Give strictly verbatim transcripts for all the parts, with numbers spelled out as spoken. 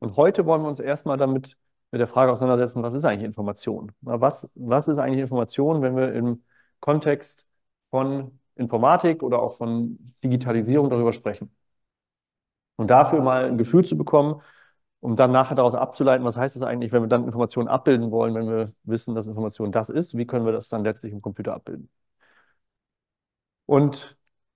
Und heute wollen wir uns erstmal damit mit der Frage auseinandersetzen, was ist eigentlich Information? Na, Was, was ist eigentlich Information, wenn wir im Kontext von Informatik oder auch von Digitalisierung darüber sprechen? Und dafür mal ein Gefühl zu bekommen, um dann nachher daraus abzuleiten, was heißt das eigentlich, wenn wir dann Informationen abbilden wollen, wenn wir wissen, dass Information das ist, wie können wir das dann letztlich im Computer abbilden? Und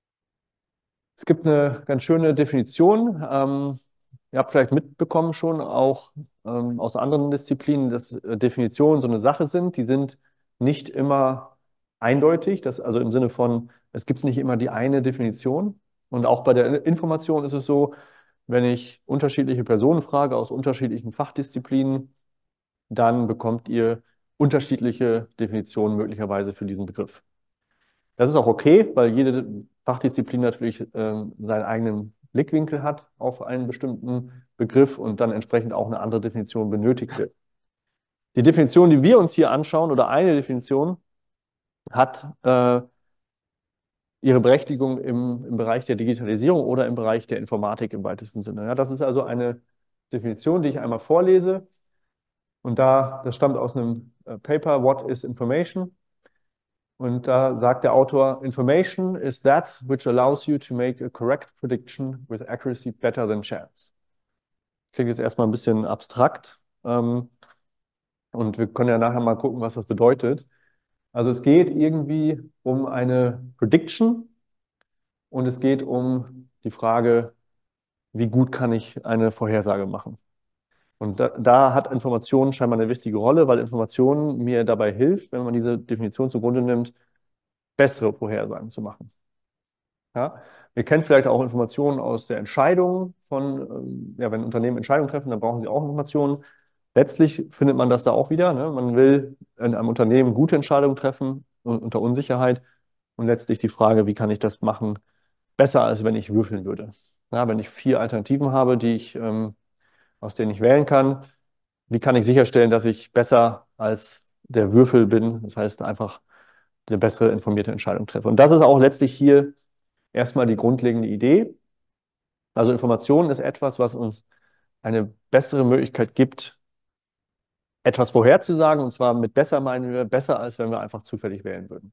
es gibt eine ganz schöne Definition. Ähm, ihr habt vielleicht mitbekommen schon, auch ähm, aus anderen Disziplinen, dass äh, Definitionen so eine Sache sind. Die sind nicht immer eindeutig. Das, also im Sinne von, es gibt nicht immer die eine Definition. Und auch bei der Information ist es so, wenn ich unterschiedliche Personen frage aus unterschiedlichen Fachdisziplinen, dann bekommt ihr unterschiedliche Definitionen möglicherweise für diesen Begriff. Das ist auch okay, weil jede Fachdisziplin natürlich ähm, seinen eigenen Blickwinkel hat auf einen bestimmten Begriff und dann entsprechend auch eine andere Definition benötigt wird. Die Definition, die wir uns hier anschauen, oder eine Definition, hat äh, ihre Berechtigung im, im Bereich der Digitalisierung oder im Bereich der Informatik im weitesten Sinne. Ja, das ist also eine Definition, die ich einmal vorlese. Und da, das stammt aus einem äh, Paper, What is Information? Und da sagt der Autor, Information is that which allows you to make a correct prediction with accuracy better than chance. Klingt jetzt erstmal ein bisschen abstrakt. Ähm, und wir können ja nachher mal gucken, was das bedeutet. Also es geht irgendwie um eine Prediction und es geht um die Frage, wie gut kann ich eine Vorhersage machen. Und da, da hat Information scheinbar eine wichtige Rolle, weil Information mir dabei hilft, wenn man diese Definition zugrunde nimmt, bessere Vorhersagen zu machen. Ja? Wir kennen vielleicht auch Informationen aus der Entscheidung von, ähm, ja, wenn Unternehmen Entscheidungen treffen, dann brauchen sie auch Informationen. Letztlich findet man das da auch wieder. Ne? Man will in einem Unternehmen gute Entscheidungen treffen un- unter Unsicherheit und letztlich die Frage, wie kann ich das machen, besser als wenn ich würfeln würde. Ja, wenn ich vier Alternativen habe, die ich, ähm, aus denen ich wählen kann, wie kann ich sicherstellen, dass ich besser als der Würfel bin? Das heißt einfach eine bessere informierte Entscheidung treffe. Und das ist auch letztlich hier erstmal die grundlegende Idee. Also Information ist etwas, was uns eine bessere Möglichkeit gibt, etwas vorherzusagen. Und zwar mit besser meinen wir besser, als wenn wir einfach zufällig wählen würden.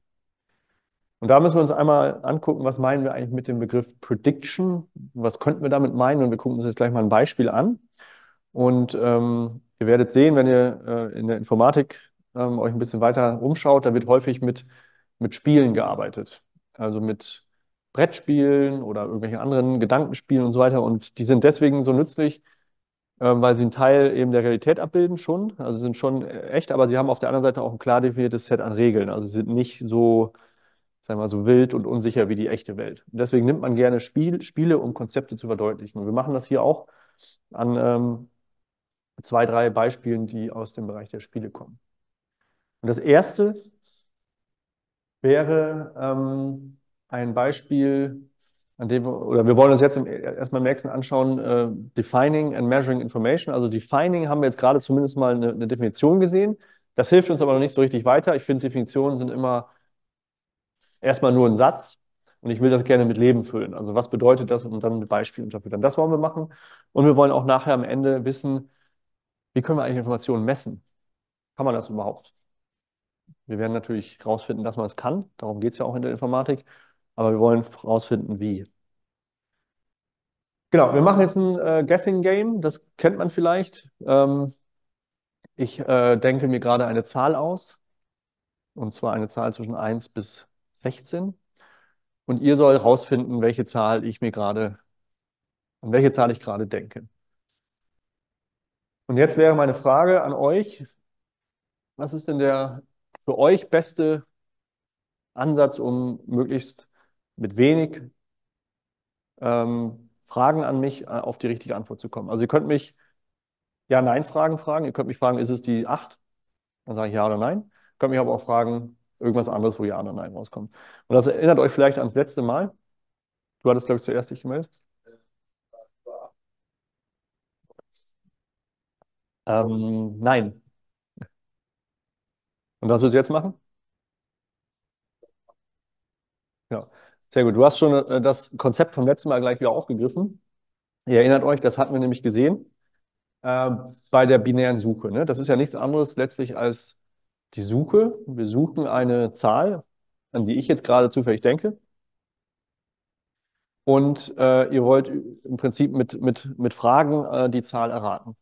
Und da müssen wir uns einmal angucken, was meinen wir eigentlich mit dem Begriff Prediction? Was könnten wir damit meinen? Und wir gucken uns jetzt gleich mal ein Beispiel an. Und ähm, ihr werdet sehen, wenn ihr äh, in der Informatik ähm, euch ein bisschen weiter umschaut, da wird häufig mit, mit Spielen gearbeitet. Also mit Brettspielen oder irgendwelchen anderen Gedankenspielen und so weiter. Und die sind deswegen so nützlich, ähm, weil sie einen Teil eben der Realität abbilden schon. Also sie sind schon äh, echt, aber sie haben auf der anderen Seite auch ein klar definiertes Set an Regeln. Also sie sind nicht so, sagen wir mal, so wild und unsicher wie die echte Welt. Und deswegen nimmt man gerne Spiel, Spiele, um Konzepte zu verdeutlichen. Und wir machen das hier auch an ähm, zwei, drei Beispielen, die aus dem Bereich der Spiele kommen. Und das erste wäre ähm, ein Beispiel, an dem wir, oder wir wollen uns jetzt im, erstmal im nächsten anschauen, äh, Defining and Measuring Information. Also Defining haben wir jetzt gerade zumindest mal eine, eine Definition gesehen. Das hilft uns aber noch nicht so richtig weiter. Ich finde, Definitionen sind immer erstmal nur ein Satz und ich will das gerne mit Leben füllen. Also was bedeutet das und dann mit Beispielen unterfüttern. Das wollen wir machen. Und wir wollen auch nachher am Ende wissen, wie können wir eigentlich Informationen messen? Kann man das überhaupt? Wir werden natürlich herausfinden, dass man es kann. Darum geht es ja auch in der Informatik. Aber wir wollen herausfinden, wie. Genau, wir machen jetzt ein äh, Guessing Game. Das kennt man vielleicht. Ähm, ich äh, denke mir gerade eine Zahl aus. Und zwar eine Zahl zwischen eins bis sechzehn. Und ihr sollt herausfinden, welche Zahl ich mir gerade, an welche Zahl ich gerade denke. Und jetzt wäre meine Frage an euch: Was ist denn der für euch beste Ansatz, um möglichst mit wenig ähm, Fragen an mich, äh, auf die richtige Antwort zu kommen? Also ihr könnt mich Ja-Nein-Fragen fragen. Ihr könnt mich fragen, ist es die acht? Dann sage ich ja oder nein. Ihr könnt mich aber auch fragen, irgendwas anderes, wo Ja oder Nein rauskommt. Und das erinnert euch vielleicht ans letzte Mal. Du hattest, glaube ich, zuerst dich gemeldet. Ähm, nein. Und was willst du jetzt machen? Ja, sehr gut. Du hast schon äh, das Konzept vom letzten Mal gleich wieder aufgegriffen. Ihr erinnert euch, das hatten wir nämlich gesehen. äh, bei der binären Suche. Ne? Das ist ja nichts anderes letztlich als die Suche. Wir suchen eine Zahl, an die ich jetzt gerade zufällig denke. Und äh, ihr wollt im Prinzip mit, mit, mit Fragen äh, die Zahl erraten.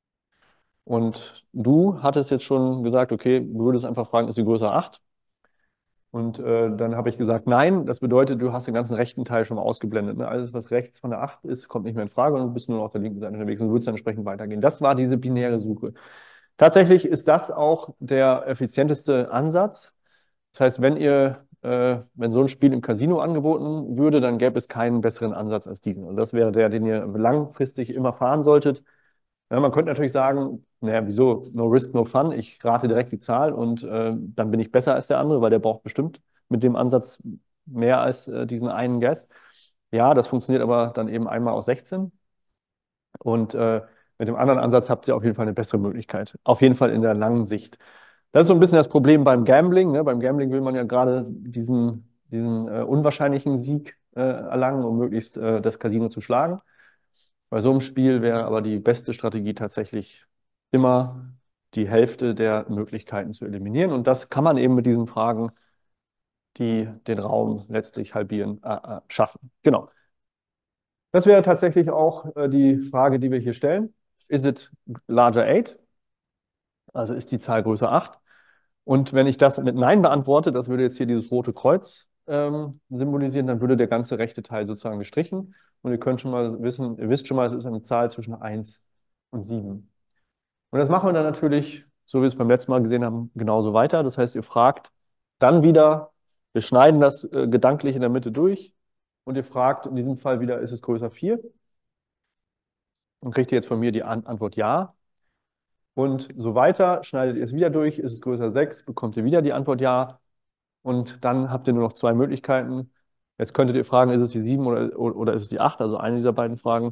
Und du hattest jetzt schon gesagt, okay, du würdest einfach fragen, ist sie größer acht? Und äh, dann habe ich gesagt, nein. Das bedeutet, du hast den ganzen rechten Teil schon mal ausgeblendet. Ne? Alles, was rechts von der acht ist, kommt nicht mehr in Frage und du bist nur noch auf der linken Seite unterwegs und würdest dann entsprechend weitergehen. Das war diese binäre Suche. Tatsächlich ist das auch der effizienteste Ansatz. Das heißt, wenn ihr, äh, wenn so ein Spiel im Casino angeboten würde, dann gäbe es keinen besseren Ansatz als diesen. Und das wäre der, den ihr langfristig immer fahren solltet. Ja, man könnte natürlich sagen, naja, wieso? No risk, no fun. Ich rate direkt die Zahl und äh, dann bin ich besser als der andere, weil der braucht bestimmt mit dem Ansatz mehr als äh, diesen einen Guess. Ja, das funktioniert aber dann eben einmal aus sechzehn. Und äh, mit dem anderen Ansatz habt ihr auf jeden Fall eine bessere Möglichkeit. Auf jeden Fall in der langen Sicht. Das ist so ein bisschen das Problem beim Gambling. Ne? Beim Gambling will man ja gerade diesen, diesen äh, unwahrscheinlichen Sieg äh, erlangen, um möglichst äh, das Casino zu schlagen. Bei so einem Spiel wäre aber die beste Strategie tatsächlich immer die Hälfte der Möglichkeiten zu eliminieren. Und das kann man eben mit diesen Fragen, die den Raum letztlich halbieren, äh, äh, schaffen. Genau. Das wäre tatsächlich auch äh, die Frage, die wir hier stellen. Is it larger eight? Also ist die Zahl größer acht? Und wenn ich das mit Nein beantworte, das würde jetzt hier dieses rote Kreuz ähm, symbolisieren, dann würde der ganze rechte Teil sozusagen gestrichen. Und ihr könnt schon mal wissen, ihr wisst schon mal, es ist eine Zahl zwischen eins und sieben. Und das machen wir dann natürlich, so wie wir es beim letzten Mal gesehen haben, genauso weiter. Das heißt, ihr fragt dann wieder, wir schneiden das äh, gedanklich in der Mitte durch und ihr fragt in diesem Fall wieder, ist es größer vier? Und kriegt ihr jetzt von mir die An Antwort ja. Und so weiter, schneidet ihr es wieder durch, ist es größer sechs, bekommt ihr wieder die Antwort ja. Und dann habt ihr nur noch zwei Möglichkeiten. Jetzt könntet ihr fragen, ist es die sieben oder, oder ist es die acht? Also eine dieser beiden Fragen.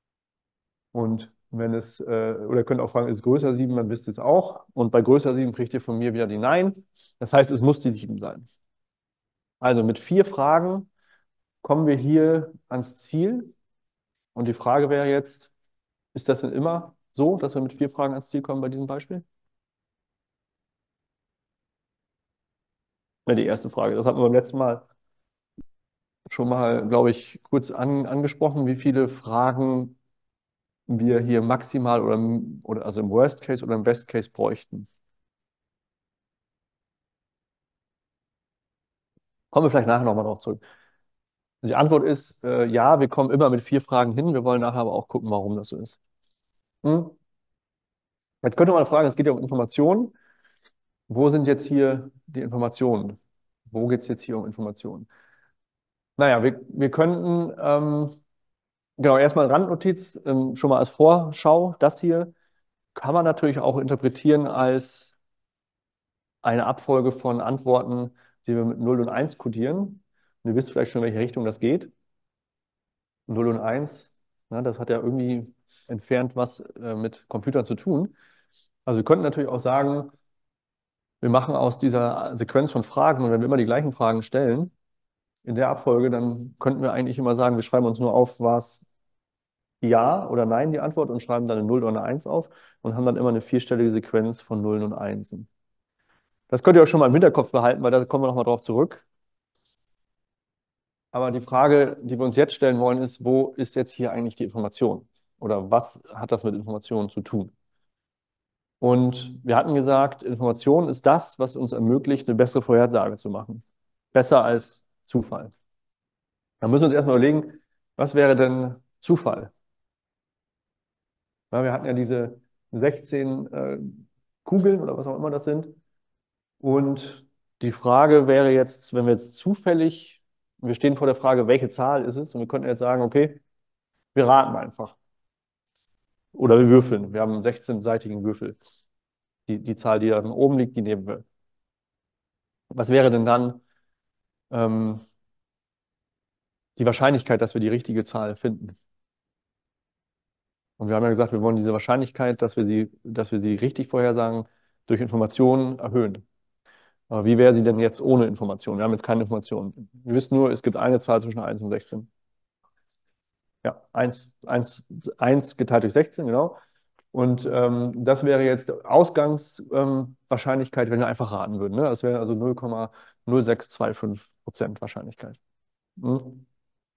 Und wenn es, äh, oder ihr könnt auch fragen, ist es größer sieben, dann wisst ihr es auch. Und bei größer sieben kriegt ihr von mir wieder die Nein. Das heißt, es muss die sieben sein. Also mit vier Fragen kommen wir hier ans Ziel. Und die Frage wäre jetzt, ist das denn immer so, dass wir mit vier Fragen ans Ziel kommen bei diesem Beispiel? Ja, die erste Frage. Das hatten wir beim letzten Mal schon mal, glaube ich, kurz an, angesprochen, wie viele Fragen wir hier maximal oder, oder also im Worst Case oder im Best Case bräuchten. Kommen wir vielleicht nachher nochmal drauf zurück. Die Antwort ist, äh, ja, wir kommen immer mit vier Fragen hin. Wir wollen nachher aber auch gucken, warum das so ist. Hm? Jetzt könnte man fragen, es geht ja um Informationen. Wo sind jetzt hier die Informationen? Wo geht es jetzt hier um Informationen? Naja, wir, wir könnten, ähm, genau, erstmal Randnotiz, ähm, schon mal als Vorschau. Das hier kann man natürlich auch interpretieren als eine Abfolge von Antworten, die wir mit null und eins kodieren. Und ihr wisst vielleicht schon, in welche Richtung das geht. null und eins, ne, das hat ja irgendwie entfernt was äh, mit Computern zu tun. Also wir könnten natürlich auch sagen, wir machen aus dieser Sequenz von Fragen, und wenn wir immer die gleichen Fragen stellen, in der Abfolge, dann könnten wir eigentlich immer sagen, wir schreiben uns nur auf, was Ja oder Nein die Antwort und schreiben dann eine null oder eine eins auf und haben dann immer eine vierstellige Sequenz von Nullen und Einsen. Das könnt ihr euch schon mal im Hinterkopf behalten, weil da kommen wir nochmal drauf zurück. Aber die Frage, die wir uns jetzt stellen wollen, ist, wo ist jetzt hier eigentlich die Information? Oder was hat das mit Informationen zu tun? Und wir hatten gesagt, Information ist das, was uns ermöglicht, eine bessere Vorhersage zu machen. Besser als Zufall. Da müssen wir uns erstmal überlegen, was wäre denn Zufall? Ja, wir hatten ja diese sechzehn äh, Kugeln oder was auch immer das sind. Und die Frage wäre jetzt, wenn wir jetzt zufällig, wir stehen vor der Frage, welche Zahl ist es? Und wir könnten jetzt sagen, okay, wir raten einfach. Oder wir würfeln. Wir haben einen sechzehn-seitigen Würfel. Die, die Zahl, die da oben liegt, die nehmen wir. Was wäre denn dann ähm, die Wahrscheinlichkeit, dass wir die richtige Zahl finden? Und wir haben ja gesagt, wir wollen diese Wahrscheinlichkeit, dass wir sie, dass wir sie richtig vorhersagen, durch Informationen erhöhen. Aber wie wäre sie denn jetzt ohne Information? Wir haben jetzt keine Informationen. Wir wissen nur, es gibt eine Zahl zwischen eins und sechzehn. Ja, eins, eins, eins geteilt durch sechzehn, genau. Und ähm, das wäre jetzt Ausgangswahrscheinlichkeit, ähm, wenn wir einfach raten würden. Ne? Das wäre also null Komma null sechs zwei fünf Prozent Wahrscheinlichkeit. Hm?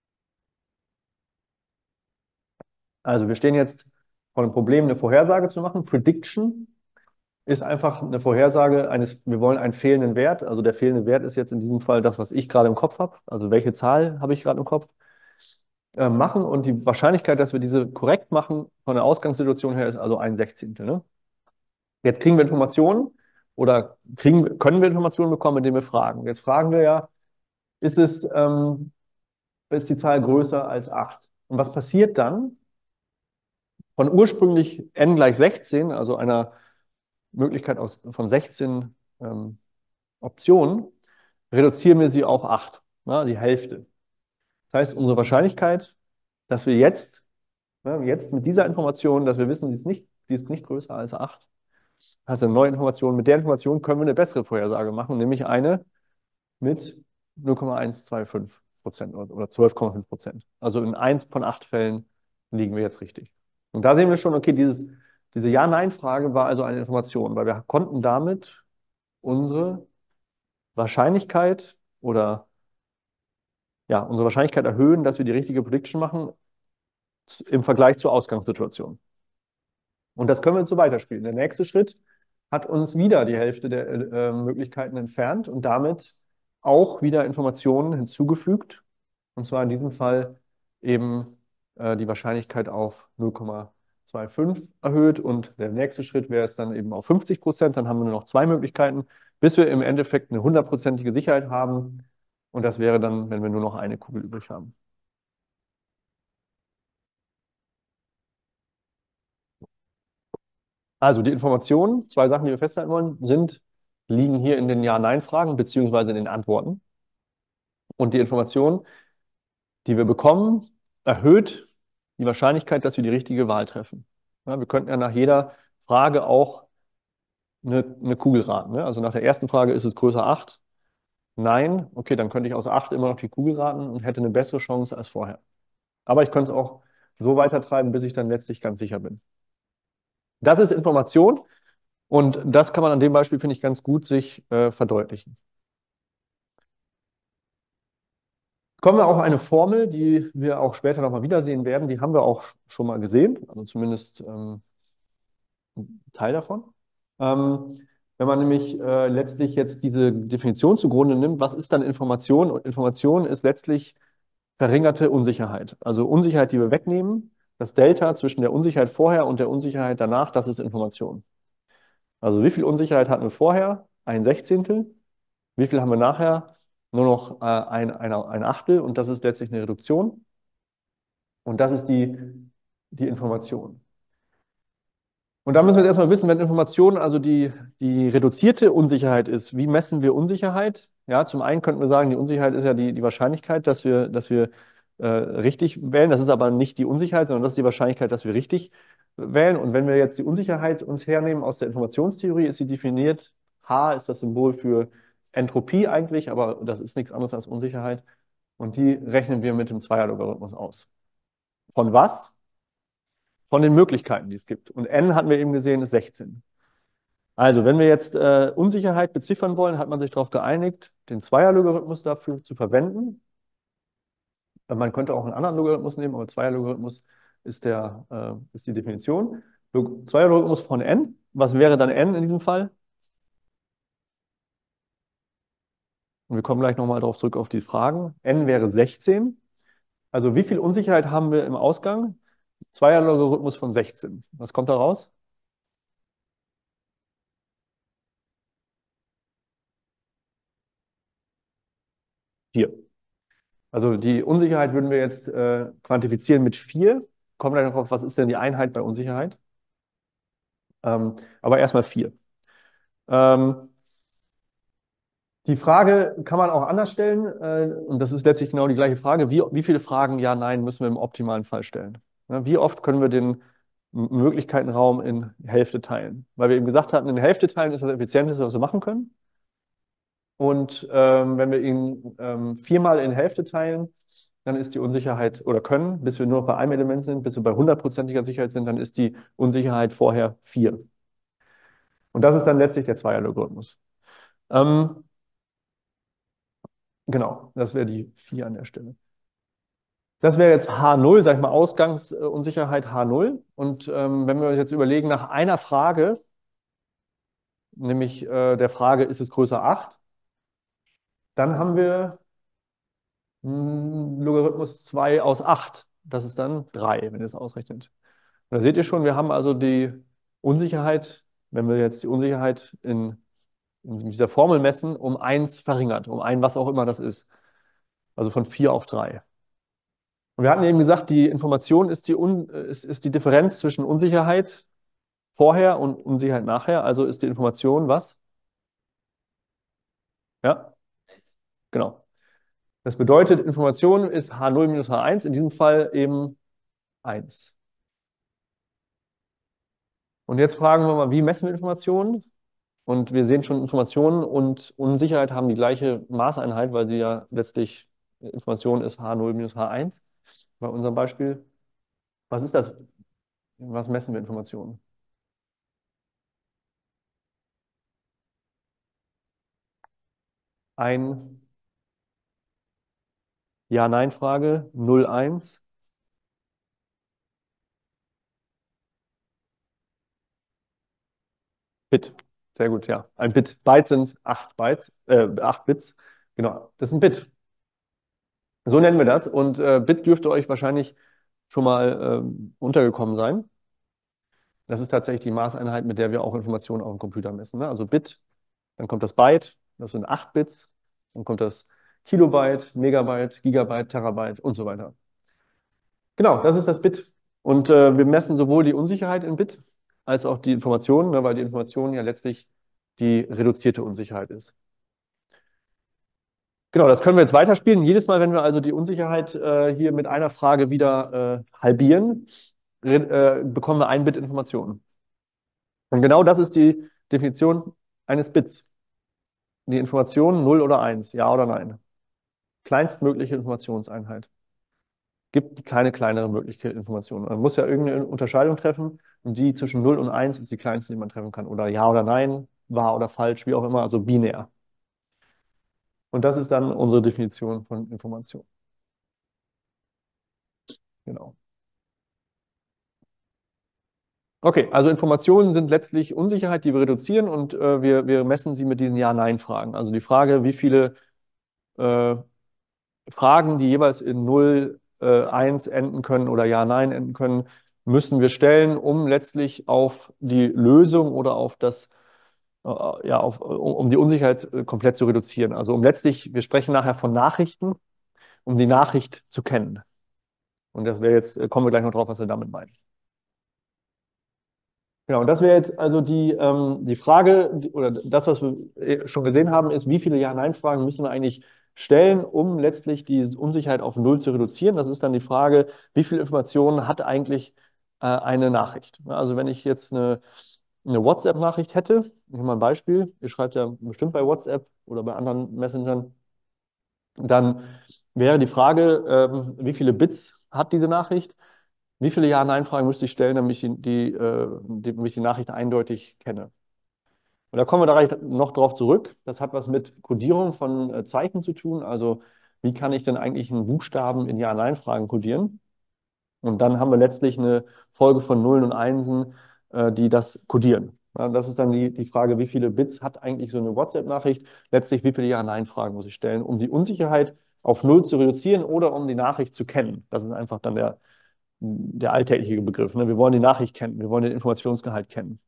Also wir stehen jetzt vor dem Problem, eine Vorhersage zu machen. Prediction ist einfach eine Vorhersage eines, wir wollen einen fehlenden Wert. Also der fehlende Wert ist jetzt in diesem Fall das, was ich gerade im Kopf habe. Also welche Zahl habe ich gerade im Kopf? Äh, machen. Und die Wahrscheinlichkeit, dass wir diese korrekt machen, von der Ausgangssituation her, ist also ein Sechzehntel. Ne? Jetzt kriegen wir Informationen oder kriegen, können wir Informationen bekommen, indem wir fragen. Jetzt fragen wir ja, ist es, ähm, ist die Zahl größer als acht? Und was passiert dann? Von ursprünglich n gleich sechzehn, also einer Möglichkeit aus, von sechzehn ähm, Optionen, reduzieren wir sie auf acht, na, die Hälfte. Das heißt, unsere Wahrscheinlichkeit, dass wir jetzt, ne, jetzt mit dieser Information, dass wir wissen, sie ist nicht, die ist nicht größer als acht, hast du eine neue Information. Mit der Information können wir eine bessere Vorhersage machen, nämlich eine mit null Komma eins zwei fünf Prozent oder zwölf Komma fünf Prozent. Also in eins von acht Fällen liegen wir jetzt richtig. Und da sehen wir schon, okay, dieses, diese Ja-Nein-Frage war also eine Information, weil wir konnten damit unsere Wahrscheinlichkeit oder ja, unsere Wahrscheinlichkeit erhöhen, dass wir die richtige Prediction machen im Vergleich zur Ausgangssituation. Und das können wir jetzt so weiterspielen. Der nächste Schritt hat uns wieder die Hälfte der äh, Möglichkeiten entfernt und damit auch wieder Informationen hinzugefügt. Und zwar in diesem Fall eben äh, die Wahrscheinlichkeit auf null Komma fünfundzwanzig erhöht. Und der nächste Schritt wäre es dann eben auf fünfzig Prozent. Dann haben wir nur noch zwei Möglichkeiten, bis wir im Endeffekt eine hundertprozentige Sicherheit haben. Und das wäre dann, wenn wir nur noch eine Kugel übrig haben. Also die Informationen, zwei Sachen, die wir festhalten wollen, sind, liegen hier in den Ja-Nein-Fragen beziehungsweise in den Antworten. Und die Information, die wir bekommen, erhöht die Wahrscheinlichkeit, dass wir die richtige Wahl treffen. Ja, wir könnten ja nach jeder Frage auch eine, eine Kugel raten. Ne? Also nach der ersten Frage, ist es größer acht? Nein. Okay, dann könnte ich aus acht immer noch die Kugel raten und hätte eine bessere Chance als vorher. Aber ich könnte es auch so weitertreiben, bis ich dann letztlich ganz sicher bin. Das ist Information. Und das kann man an dem Beispiel, finde ich, ganz gut sich äh, verdeutlichen. Kommen wir auf eine Formel, die wir auch später nochmal wiedersehen werden. Die haben wir auch schon mal gesehen, also zumindest ähm, ein Teil davon. Ähm, wenn man nämlich äh, letztlich jetzt diese Definition zugrunde nimmt, was ist dann Information? Und Information ist letztlich verringerte Unsicherheit. Also Unsicherheit, die wir wegnehmen, das Delta zwischen der Unsicherheit vorher und der Unsicherheit danach, das ist Information. Also wie viel Unsicherheit hatten wir vorher? Ein Sechzehntel. Wie viel haben wir nachher? Nur noch äh, ein, ein, ein Achtel und das ist letztlich eine Reduktion. Und das ist die, die Information. Und da müssen wir jetzt erstmal wissen, wenn Information also die, die reduzierte Unsicherheit ist, wie messen wir Unsicherheit? Ja, zum einen könnten wir sagen, die Unsicherheit ist ja die, die Wahrscheinlichkeit, dass wir, dass wir äh, richtig wählen. Das ist aber nicht die Unsicherheit, sondern das ist die Wahrscheinlichkeit, dass wir richtig wählen. Und wenn wir jetzt die Unsicherheit uns hernehmen aus der Informationstheorie, ist sie definiert. H ist das Symbol für Entropie eigentlich, aber das ist nichts anderes als Unsicherheit. Und die rechnen wir mit dem Zweierlogarithmus aus. Von was? Von den Möglichkeiten, die es gibt. Und n hatten wir eben gesehen, ist sechzehn. Also, wenn wir jetzt äh, Unsicherheit beziffern wollen, hat man sich darauf geeinigt, den Zweierlogarithmus dafür zu verwenden. Man könnte auch einen anderen Logarithmus nehmen, aber Zweierlogarithmus ist, der, äh, ist die Definition. Log Zweierlogarithmus von n. Was wäre dann n in diesem Fall? Und wir kommen gleich nochmal darauf zurück auf die Fragen. N wäre sechzehn. Also wie viel Unsicherheit haben wir im Ausgang? Zweierlogarithmus von sechzehn. Was kommt da raus? vier. Also die Unsicherheit würden wir jetzt äh, quantifizieren mit vier. Kommen wir darauf, was ist denn die Einheit bei Unsicherheit? Ähm, aber erstmal vier. Ähm, die Frage kann man auch anders stellen, äh, und das ist letztlich genau die gleiche Frage. Wie, wie viele Fragen Ja, Nein müssen wir im optimalen Fall stellen? Ja, wie oft können wir den M- Möglichkeitenraum in Hälfte teilen? Weil wir eben gesagt hatten, in Hälfte teilen ist das Effizienteste, was wir machen können. Und ähm, wenn wir ihn ähm, viermal in Hälfte teilen, dann ist die Unsicherheit, oder können, bis wir nur noch bei einem Element sind, bis wir bei hundertprozentiger Sicherheit sind, dann ist die Unsicherheit vorher vier. Und das ist dann letztlich der Zweier-Logarithmus. Ähm, genau, das wäre die vier an der Stelle. Das wäre jetzt H null, sag ich mal, Ausgangsunsicherheit H null. Und ähm, wenn wir uns jetzt überlegen, nach einer Frage, nämlich äh, der Frage, ist es größer acht, dann haben wir mh, Logarithmus zwei aus acht. Das ist dann drei, wenn ihr es ausrechnet. Und da seht ihr schon, wir haben also die Unsicherheit, wenn wir jetzt die Unsicherheit in, in dieser Formel messen, um eins verringert, um ein, was auch immer das ist. Also von vier auf drei. Und wir hatten eben gesagt, die Information ist die, Un ist, ist die Differenz zwischen Unsicherheit vorher und Unsicherheit nachher. Also ist die Information was? Ja, genau. Das bedeutet, Information ist H null minus H eins, in diesem Fall eben eins. Und jetzt fragen wir mal, wie messen wir Informationen? Und wir sehen schon, Informationen und Unsicherheit haben die gleiche Maßeinheit, weil sie ja letztlich, Information ist H null minus H eins bei unserem Beispiel. Was ist das? Was messen wir Informationen? Ein Ja-Nein-Frage, null, eins. Bit. Sehr gut, ja. Ein Bit. Byte sind acht Bytes, äh, acht Bits. Genau, das ist ein Bit. So nennen wir das. Und äh, Bit dürfte euch wahrscheinlich schon mal ähm, untergekommen sein. Das ist tatsächlich die Maßeinheit, mit der wir auch Informationen auf dem Computer messen. Ne? Also Bit, dann kommt das Byte, das sind acht Bits, dann kommt das Kilobyte, Megabyte, Gigabyte, Terabyte und so weiter. Genau, das ist das Bit. Und äh, wir messen sowohl die Unsicherheit in Bit als auch die Information, ne, weil die Information ja letztlich die reduzierte Unsicherheit ist. Genau, das können wir jetzt weiterspielen. Jedes Mal, wenn wir also die Unsicherheit äh, hier mit einer Frage wieder äh, halbieren, äh, bekommen wir ein Bit Information. Und genau das ist die Definition eines Bits. Die Information null oder eins, ja oder nein. Kleinstmögliche Informationseinheit. Gibt keine kleinere mögliche Information. Man muss ja irgendeine Unterscheidung treffen und die zwischen null und eins ist die kleinste, die man treffen kann. Oder ja oder nein, wahr oder falsch, wie auch immer, also binär. Und das ist dann unsere Definition von Information. Genau. Okay, also Informationen sind letztlich Unsicherheit, die wir reduzieren und äh, wir, wir messen sie mit diesen Ja-Nein-Fragen. Also die Frage, wie viele äh, Fragen, die jeweils in null, äh, eins enden können oder Ja, Nein enden können, müssen wir stellen, um letztlich auf die Lösung oder auf das, äh, ja, auf, um, um die Unsicherheit äh, komplett zu reduzieren. Also um letztlich, wir sprechen nachher von Nachrichten, um die Nachricht zu kennen. Und das wäre jetzt, äh, kommen wir gleich noch drauf, was wir damit meinen. Genau, und das wäre jetzt also die, ähm, die Frage, die- oder das, was wir äh, schon gesehen haben, ist, wie viele Ja-Nein-Fragen müssen wir eigentlich stellen, um letztlich die Unsicherheit auf Null zu reduzieren? Das ist dann die Frage, wie viel Informationen hat eigentlich äh, eine Nachricht? Also wenn ich jetzt eine, eine WhatsApp-Nachricht hätte, ich mache mal ein Beispiel, ihr schreibt ja bestimmt bei WhatsApp oder bei anderen Messengern, dann wäre die Frage, ähm, wie viele Bits hat diese Nachricht? Wie viele Ja-Nein-Fragen müsste ich stellen, damit ich die, die, äh, die, damit ich die Nachricht eindeutig kenne? Und da kommen wir da gleich noch drauf zurück. Das hat was mit Codierung von äh, Zeichen zu tun. Also wie kann ich denn eigentlich einen Buchstaben in Ja-Nein-Fragen codieren? Und dann haben wir letztlich eine Folge von Nullen und Einsen, äh, die das codieren. Ja, das ist dann die, die Frage, wie viele Bits hat eigentlich so eine WhatsApp-Nachricht? Letztlich, wie viele Ja-Nein-Fragen muss ich stellen, um die Unsicherheit auf Null zu reduzieren oder um die Nachricht zu kennen? Das ist einfach dann der, der alltägliche Begriff. Ne? Wir wollen die Nachricht kennen, wir wollen den Informationsgehalt kennen.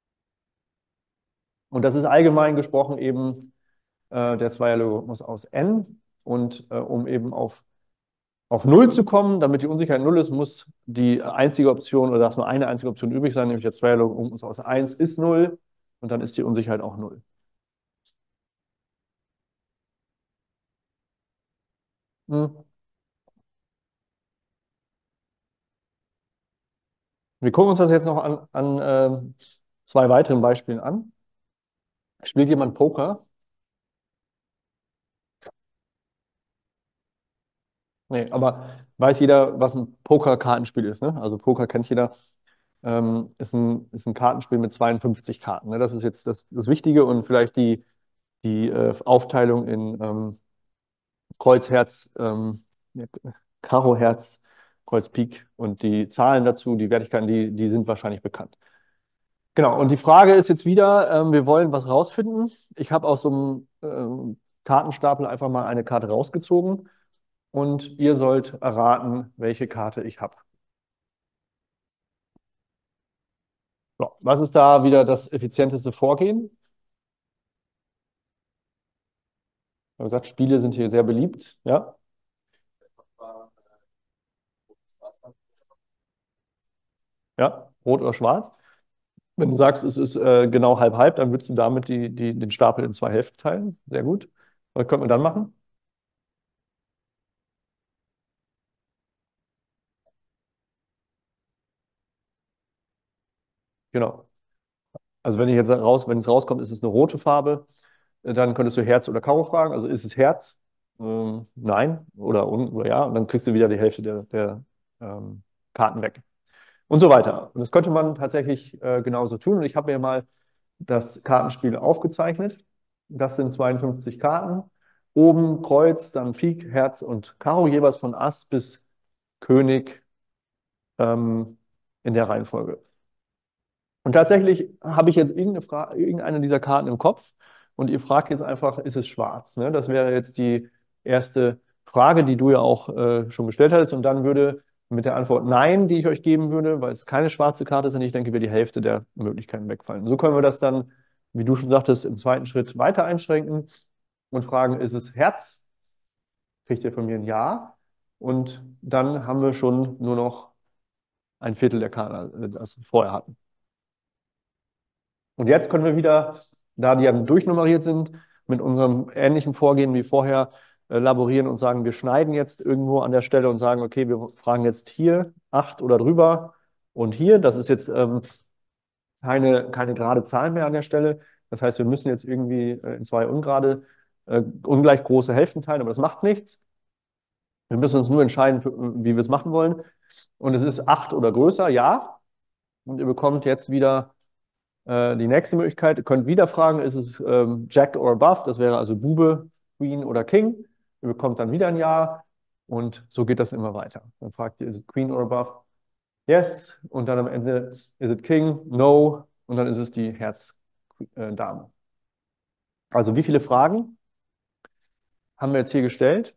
Und das ist allgemein gesprochen eben äh, der Zweierlogarithmus aus n. Und äh, um eben auf, auf Null zu kommen, damit die Unsicherheit Null ist, muss die einzige Option oder darf nur eine einzige Option übrig sein, nämlich der Zweierlogarithmus aus eins ist Null und dann ist die Unsicherheit auch Null. Hm. Wir gucken uns das jetzt noch an, an äh, zwei weiteren Beispielen an. Spielt jemand Poker? Nee, aber weiß jeder, was ein Poker-Kartenspiel ist, ne? Also Poker kennt jeder. Ähm, ist ein, ist ein Kartenspiel mit zweiundfünfzig Karten. Ne? Das ist jetzt das, das Wichtige und vielleicht die, die äh, Aufteilung in ähm, Kreuz, Herz, ähm, ja, Karo, Herz, Kreuz, Pik und die Zahlen dazu, die Wertigkeiten, die, die sind wahrscheinlich bekannt. Genau, und die Frage ist jetzt wieder, ähm, wir wollen was rausfinden. Ich habe aus so einem ähm, Kartenstapel einfach mal eine Karte rausgezogen und ihr sollt erraten, welche Karte ich habe. So, was ist da wieder das effizienteste Vorgehen? Ich habe gesagt, Spiele sind hier sehr beliebt. Ja, ja, rot oder schwarz. Wenn du sagst, es ist äh, genau halb halb, dann würdest du damit die, die, den Stapel in zwei Hälften teilen. Sehr gut. Was könnte man dann machen? Genau. Also wenn ich jetzt raus, wenn es rauskommt, ist es eine rote Farbe, äh, dann könntest du Herz oder Karo fragen. Also ist es Herz? Ähm, nein oder, un, oder ja. Und dann kriegst du wieder die Hälfte der, der ähm, Karten weg. Und so weiter. Und das könnte man tatsächlich äh, genauso tun. Und ich habe mir mal das Kartenspiel aufgezeichnet. Das sind zweiundfünfzig Karten. Oben Kreuz, dann Pik, Herz und Karo, jeweils von Ass bis König ähm, in der Reihenfolge. Und tatsächlich habe ich jetzt irgendeine, Fra irgendeine dieser Karten im Kopf und ihr fragt jetzt einfach, ist es schwarz? Ne? Das wäre jetzt die erste Frage, die du ja auch äh, schon gestellt hattest. Und dann würde mit der Antwort Nein, die ich euch geben würde, weil es keine schwarze Karte ist, und ich denke, wir die Hälfte der Möglichkeiten wegfallen. So können wir das dann, wie du schon sagtest, im zweiten Schritt weiter einschränken und fragen, ist es Herz? Kriegt ihr von mir ein Ja? Und dann haben wir schon nur noch ein Viertel der Karten, äh, das wir vorher hatten. Und jetzt können wir wieder, da die ja durchnummeriert sind, mit unserem ähnlichen Vorgehen wie vorher äh, laborieren und sagen, wir schneiden jetzt irgendwo an der Stelle und sagen, okay, wir fragen jetzt hier acht oder drüber und hier. Das ist jetzt ähm, keine, keine gerade Zahl mehr an der Stelle. Das heißt, wir müssen jetzt irgendwie äh, in zwei ungerade, äh, ungleich große Hälften teilen, aber das macht nichts. Wir müssen uns nur entscheiden, für, wie wir es machen wollen. Und es ist acht oder größer, ja. Und ihr bekommt jetzt wieder Äh, die nächste Möglichkeit, ihr könnt wieder fragen, ist es ähm, Jack or above? Das wäre also Bube, Queen oder King. Ihr bekommt dann wieder ein Ja und so geht das immer weiter. Dann fragt ihr, ist es Queen or above? Yes. Und dann am Ende, ist es King? No. Und dann ist es die Herz-Dame. Also wie viele Fragen haben wir jetzt hier gestellt?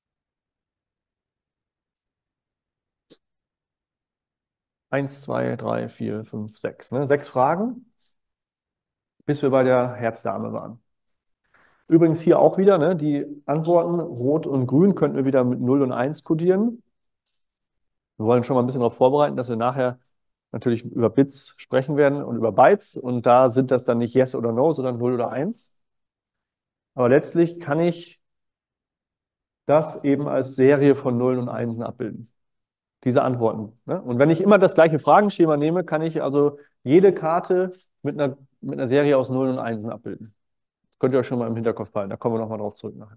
Eins, zwei, drei, vier, fünf, sechs. Ne? Sechs Fragen, bis wir bei der Herzdame waren. Übrigens hier auch wieder, ne, die Antworten Rot und Grün könnten wir wieder mit null und eins kodieren. Wir wollen schon mal ein bisschen darauf vorbereiten, dass wir nachher natürlich über Bits sprechen werden und über Bytes. Und da sind das dann nicht Yes oder No, sondern null oder eins. Aber letztlich kann ich das eben als Serie von Nullen und Einsen abbilden. Diese Antworten. Ne? Und wenn ich immer das gleiche Fragenschema nehme, kann ich also jede Karte mit einer, mit einer Serie aus Nullen und Einsen abbilden. Das könnt ihr euch schon mal im Hinterkopf behalten. Da kommen wir nochmal drauf zurück nachher.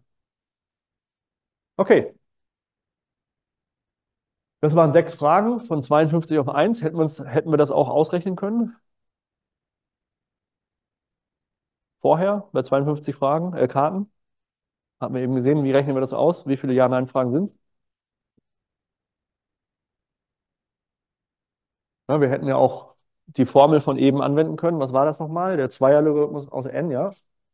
Okay, das waren sechs Fragen von zweiundfünfzig auf eins. Hätten, wir uns, hätten wir das auch ausrechnen können? Vorher bei zweiundfünfzig Fragen, äh, Karten? Haben wir eben gesehen, wie rechnen wir das aus? Wie viele Ja-Nein-Fragen sind es? Ja, wir hätten ja auch die Formel von eben anwenden können. Was war das nochmal? Der Zweierlogarithmus aus n, ja?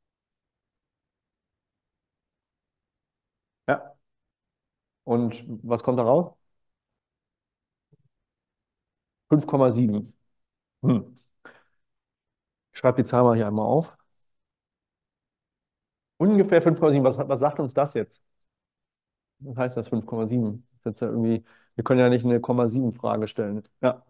Ja. Und was kommt da raus? fünf Komma sieben. Hm. Ich schreibe die Zahl mal hier einmal auf. Ungefähr fünf Komma sieben. Was, was sagt uns das jetzt? Was heißt das fünf Komma sieben? Das ist jetzt ja irgendwie, wir können ja nicht eine Komma sieben Frage stellen. Ja.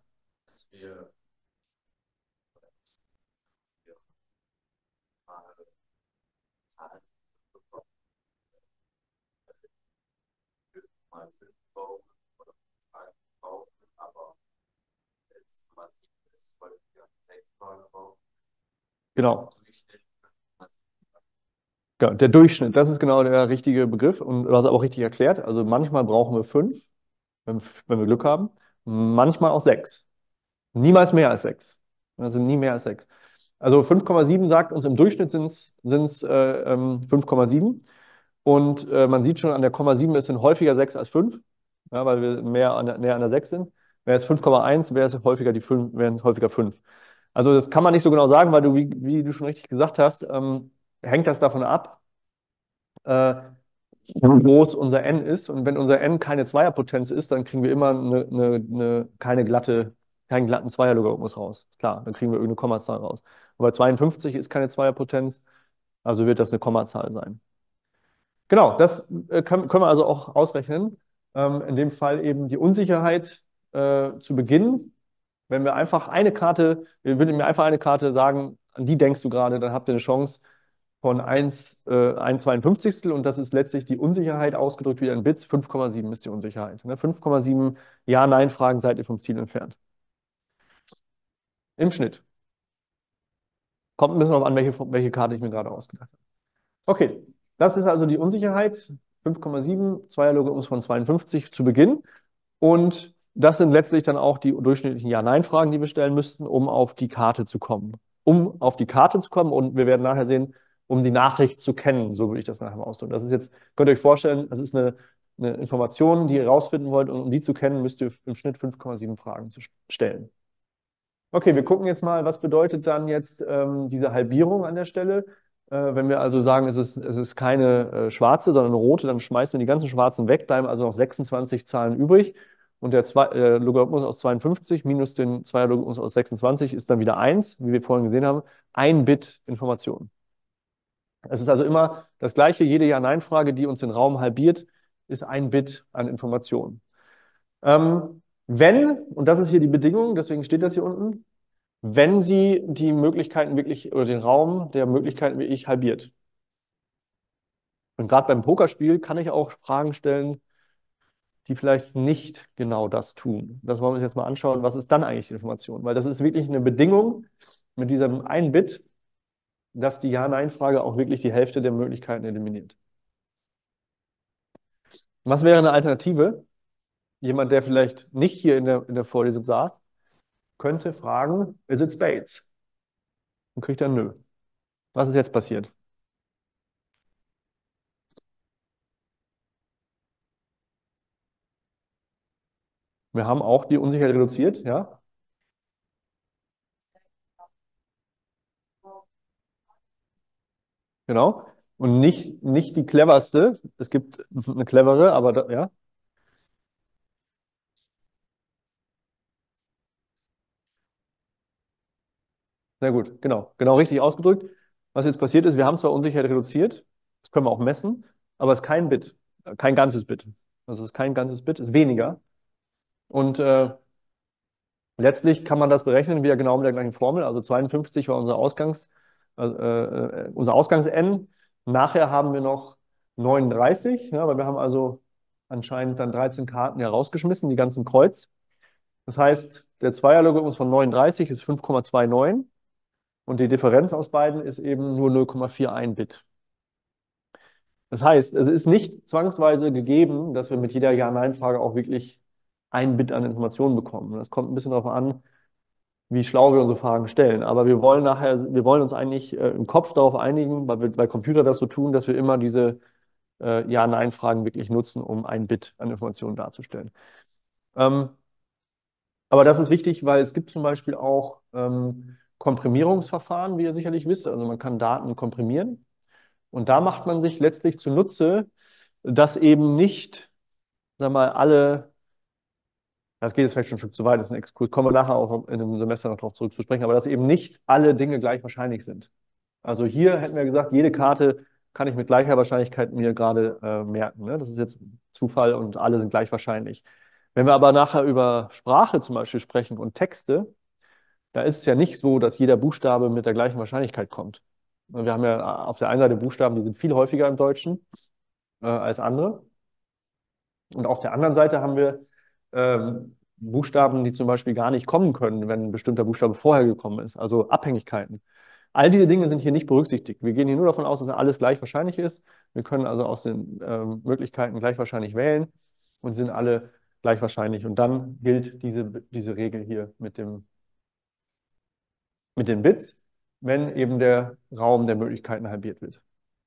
Genau. Ja, der Durchschnitt, das ist genau der richtige Begriff und du hast auch richtig erklärt. Also manchmal brauchen wir fünf, wenn, wenn wir Glück haben, manchmal auch sechs. Niemals mehr als sechs. Also nie mehr als sechs. Also fünf Komma sieben sagt uns, im Durchschnitt sind es äh, ähm, fünf Komma sieben. Und äh, man sieht schon, an der Komma sieben, es sind häufiger sechs als fünf, ja, weil wir mehr an der, näher an der sechs sind. Wäre es fünf Komma eins, wäre es häufiger die fünf, wären es häufiger fünf. Also das kann man nicht so genau sagen, weil du, wie, wie du schon richtig gesagt hast, ähm, hängt das davon ab, äh, wie groß unser n ist. Und wenn unser n keine Zweierpotenz ist, dann kriegen wir immer eine, eine, eine, keine glatte, keinen glatten Zweierlogarithmus raus. Klar, dann kriegen wir irgendeine Kommazahl raus. Aber zweiundfünfzig ist keine Zweierpotenz, also wird das eine Kommazahl sein. Genau, das äh, können, können wir also auch ausrechnen. Ähm, in dem Fall eben die Unsicherheit äh, zu Beginn. Wenn wir einfach eine Karte, wir würden mir einfach eine Karte sagen, an die denkst du gerade, dann habt ihr eine Chance von eins, äh, eins Komma zweiundfünfzig und das ist letztlich die Unsicherheit ausgedrückt wieder in Bits. fünf Komma sieben ist die Unsicherheit. Ne? fünf Komma sieben Ja-Nein-Fragen seid ihr vom Ziel entfernt. Im Schnitt. Kommt ein bisschen darauf an, welche, welche Karte ich mir gerade ausgedacht habe. Okay, das ist also die Unsicherheit. fünf Komma sieben, Zweierlogarithmus von zweiundfünfzig zu Beginn. Und das sind letztlich dann auch die durchschnittlichen Ja-Nein-Fragen, die wir stellen müssten, um auf die Karte zu kommen. Um auf die Karte zu kommen und wir werden nachher sehen, um die Nachricht zu kennen, so würde ich das nachher mal ausdrücken. Das ist jetzt, könnt ihr euch vorstellen, das ist eine, eine Information, die ihr herausfinden wollt und um die zu kennen, müsst ihr im Schnitt fünf Komma sieben Fragen zu stellen. Okay, wir gucken jetzt mal, was bedeutet dann jetzt ähm, diese Halbierung an der Stelle. Äh, wenn wir also sagen, es ist, es ist keine äh, schwarze, sondern eine rote, dann schmeißen wir die ganzen schwarzen weg, bleiben also noch sechsundzwanzig Zahlen übrig. Und der zwei, äh, Logarithmus aus zweiundfünfzig minus den Zweierlogarithmus aus sechsundzwanzig ist dann wieder eins, wie wir vorhin gesehen haben, ein Bit Information. Es ist also immer das Gleiche, jede Ja-Nein-Frage, die uns den Raum halbiert, ist ein Bit an Information. Ähm, wenn, und das ist hier die Bedingung, deswegen steht das hier unten, wenn sie die Möglichkeiten wirklich oder den Raum der Möglichkeiten wirklich halbiert. Und gerade beim Pokerspiel kann ich auch Fragen stellen, die vielleicht nicht genau das tun. Das wollen wir uns jetzt mal anschauen. Was ist dann eigentlich die Information? Weil das ist wirklich eine Bedingung mit diesem ein Bit, dass die Ja-Nein-Frage auch wirklich die Hälfte der Möglichkeiten eliminiert. Was wäre eine Alternative? Jemand, der vielleicht nicht hier in der, in der Vorlesung saß, könnte fragen, is it spades? Und kriegt dann nö. Was ist jetzt passiert? Wir haben auch die Unsicherheit reduziert, ja? Genau. Und nicht, nicht die cleverste. Es gibt eine clevere, aber da, ja, sehr gut. Genau. Genau richtig ausgedrückt. Was jetzt passiert ist, wir haben zwar Unsicherheit reduziert, das können wir auch messen, aber es ist kein Bit, kein ganzes Bit. Also es ist kein ganzes Bit, es ist weniger. Und äh, letztlich kann man das berechnen, wieder genau mit der gleichen Formel. Also zweiundfünfzig war unser Ausgangs, äh, äh, unser Ausgangs-N. Nachher haben wir noch neununddreißig, ja, weil wir haben also anscheinend dann dreizehn Karten herausgeschmissen, die ganzen Kreuz. Das heißt, der Zweierlogarithmus von neununddreißig ist fünf Komma neunundzwanzig und die Differenz aus beiden ist eben nur null Komma einundvierzig Bit. Das heißt, es ist nicht zwangsweise gegeben, dass wir mit jeder Ja-Nein-Frage auch wirklich ein Bit an Informationen bekommen. Das kommt ein bisschen darauf an, wie schlau wir unsere Fragen stellen. Aber wir wollen nachher, wir wollen uns eigentlich äh, im Kopf darauf einigen, weil, wir, weil Computer das so tun, dass wir immer diese äh, Ja-Nein-Fragen wirklich nutzen, um ein Bit an Informationen darzustellen. Ähm, aber das ist wichtig, weil es gibt zum Beispiel auch ähm, Komprimierungsverfahren, wie ihr sicherlich wisst. Also man kann Daten komprimieren. Und da macht man sich letztlich zunutze, dass eben nicht, sag mal, alle, das geht jetzt vielleicht schon ein Stück zu weit, das ist ein Exkurs, kommen wir nachher auch in einem Semester noch darauf zurück zu sprechen, aber dass eben nicht alle Dinge gleich wahrscheinlich sind. Also hier hätten wir gesagt, jede Karte kann ich mit gleicher Wahrscheinlichkeit mir gerade äh, merken. Ne? Das ist jetzt Zufall und alle sind gleich wahrscheinlich. Wenn wir aber nachher über Sprache zum Beispiel sprechen und Texte, da ist es ja nicht so, dass jeder Buchstabe mit der gleichen Wahrscheinlichkeit kommt. Wir haben ja auf der einen Seite Buchstaben, die sind viel häufiger im Deutschen äh, als andere. Und auf der anderen Seite haben wir ähm, Buchstaben, die zum Beispiel gar nicht kommen können, wenn ein bestimmter Buchstabe vorher gekommen ist, also Abhängigkeiten. All diese Dinge sind hier nicht berücksichtigt. Wir gehen hier nur davon aus, dass alles gleich wahrscheinlich ist. Wir können also aus den ähm, Möglichkeiten gleich wahrscheinlich wählen und sind alle gleich wahrscheinlich. Und dann gilt diese, diese Regel hier mit dem, mit den Bits, wenn eben der Raum der Möglichkeiten halbiert wird.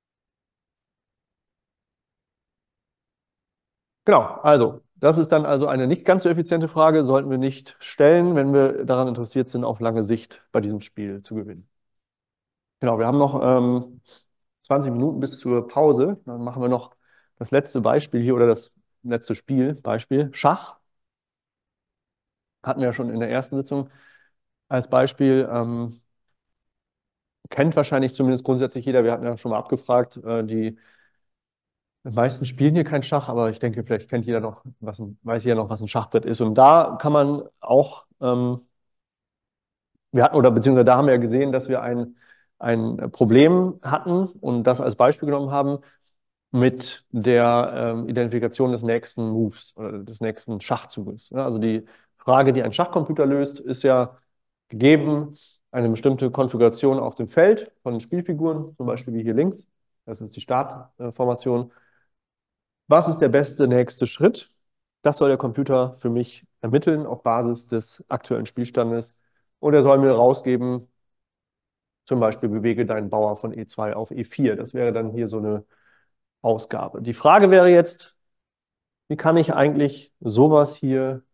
Genau, also das ist dann also eine nicht ganz so effiziente Frage, sollten wir nicht stellen, wenn wir daran interessiert sind, auf lange Sicht bei diesem Spiel zu gewinnen. Genau, wir haben noch ähm, zwanzig Minuten bis zur Pause. Dann machen wir noch das letzte Beispiel hier oder das letzte Spiel, Beispiel. Schach hatten wir ja schon in der ersten Sitzung als Beispiel. Ähm, kennt wahrscheinlich zumindest grundsätzlich jeder. Wir hatten ja schon mal abgefragt. Äh, die meisten spielen hier kein Schach, aber ich denke, vielleicht kennt jeder noch, was ein, weiß jeder noch, was ein Schachbrett ist. Und da kann man auch, ähm, wir hatten, oder beziehungsweise da haben wir ja gesehen, dass wir ein, ein Problem hatten und das als Beispiel genommen haben mit der ähm, Identifikation des nächsten Moves oder des nächsten Schachzuges. Ja, also die Frage, die ein Schachcomputer löst, ist ja gegeben eine bestimmte Konfiguration auf dem Feld von den Spielfiguren, zum Beispiel wie hier links. Das ist die Startformation. Was ist der beste nächste Schritt? Das soll der Computer für mich ermitteln auf Basis des aktuellen Spielstandes. Und er soll mir rausgeben, zum Beispiel bewege deinen Bauer von E zwei auf E vier. Das wäre dann hier so eine Ausgabe. Die Frage wäre jetzt, wie kann ich eigentlich sowas hier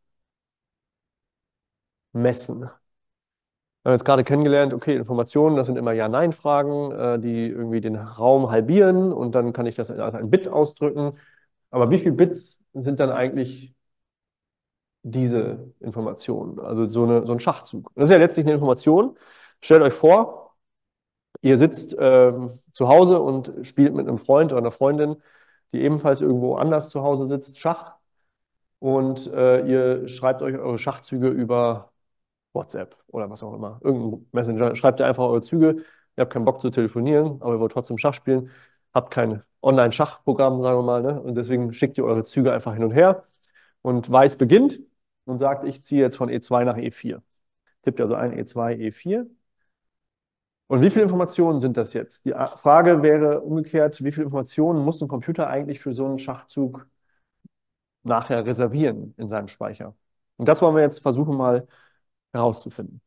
messen? Wir haben jetzt gerade kennengelernt, okay, Informationen, das sind immer Ja-Nein-Fragen, äh, die irgendwie den Raum halbieren und dann kann ich das als ein Bit ausdrücken. Aber wie viele Bits sind dann eigentlich diese Informationen? Also so, eine, so ein Schachzug. Das ist ja letztlich eine Information. Stellt euch vor, ihr sitzt ähm, zu Hause und spielt mit einem Freund oder einer Freundin, die ebenfalls irgendwo anders zu Hause sitzt, Schach. Und äh, ihr schreibt euch eure Schachzüge über WhatsApp oder was auch immer. Irgendein Messenger. Schreibt ihr einfach eure Züge. Ihr habt keinen Bock zu telefonieren, aber ihr wollt trotzdem Schach spielen. Habt kein Online-Schachprogramm, sagen wir mal. Ne? Und deswegen schickt ihr eure Züge einfach hin und her. Und Weiß beginnt und sagt, ich ziehe jetzt von E zwei nach E vier. Tippt also ein E zwei, E vier. Und wie viele Informationen sind das jetzt? Die Frage wäre umgekehrt, wie viele Informationen muss ein Computer eigentlich für so einen Schachzug nachher reservieren in seinem Speicher? Und das wollen wir jetzt versuchen mal herauszufinden.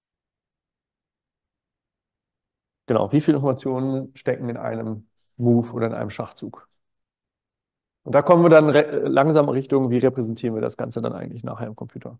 Genau, wie viele Informationen stecken in einem Move oder in einem Schachzug? Und da kommen wir dann langsam Richtung, wie repräsentieren wir das Ganze dann eigentlich nachher im Computer?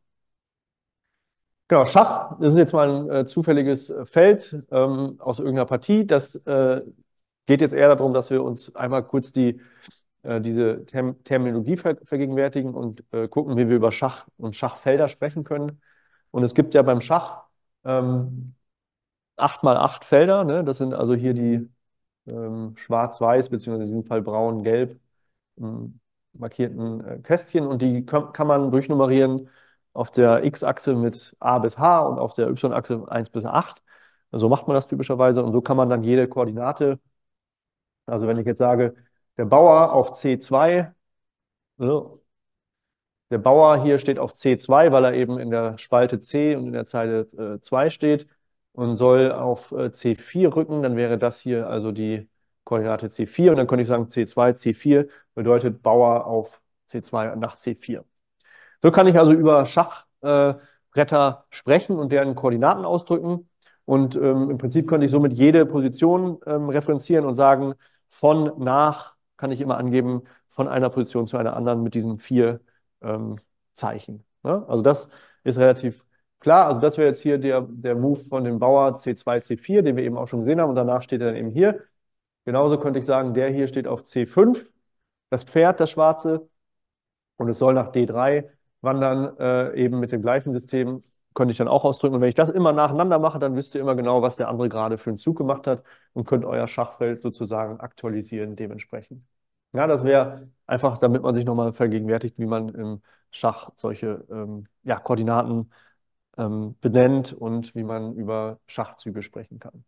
Genau, Schach, das ist jetzt mal ein äh, zufälliges äh, Feld ähm, aus irgendeiner Partie. Das äh, geht jetzt eher darum, dass wir uns einmal kurz die, äh, diese Term Terminologie ver vergegenwärtigen und äh, gucken, wie wir über Schach und Schachfelder sprechen können. Und es gibt ja beim Schach ähm, acht mal acht Felder. Ne? Das sind also hier die ähm, schwarz-weiß, beziehungsweise in diesem Fall braun-gelb ähm, markierten äh, Kästchen. Und die kann, kann man durchnummerieren auf der X-Achse mit A bis H und auf der Y-Achse eins bis acht. So macht man das typischerweise. Und so kann man dann jede Koordinate, also wenn ich jetzt sage, der Bauer auf C zwei, so, der Bauer hier steht auf C zwei, weil er eben in der Spalte C und in der Zeile äh, zwei steht und soll auf äh, C vier rücken. Dann wäre das hier also die Koordinate C vier und dann könnte ich sagen C zwei, C vier bedeutet Bauer auf C zwei nach C vier. So kann ich also über Schachbretter äh, sprechen und deren Koordinaten ausdrücken. Und ähm, im Prinzip könnte ich somit jede Position ähm, referenzieren und sagen, von nach kann ich immer angeben, von einer Position zu einer anderen mit diesen vier ähm, Zeichen. Ne? Also das ist relativ klar. Also das wäre jetzt hier der, der Move von dem Bauer C zwei, C vier, den wir eben auch schon gesehen haben. Und danach steht er dann eben hier. Genauso könnte ich sagen, der hier steht auf C fünf, das Pferd, das schwarze. Und es soll nach D drei wandern, äh, eben mit dem gleichen System, könnte ich dann auch ausdrücken. Und wenn ich das immer nacheinander mache, dann wisst ihr immer genau, was der andere gerade für einen Zug gemacht hat und könnt euer Schachfeld sozusagen aktualisieren dementsprechend. Ja, das wäre einfach, damit man sich nochmal vergegenwärtigt, wie man im Schach solche ähm, ja, Koordinaten ähm, benennt und wie man über Schachzüge sprechen kann.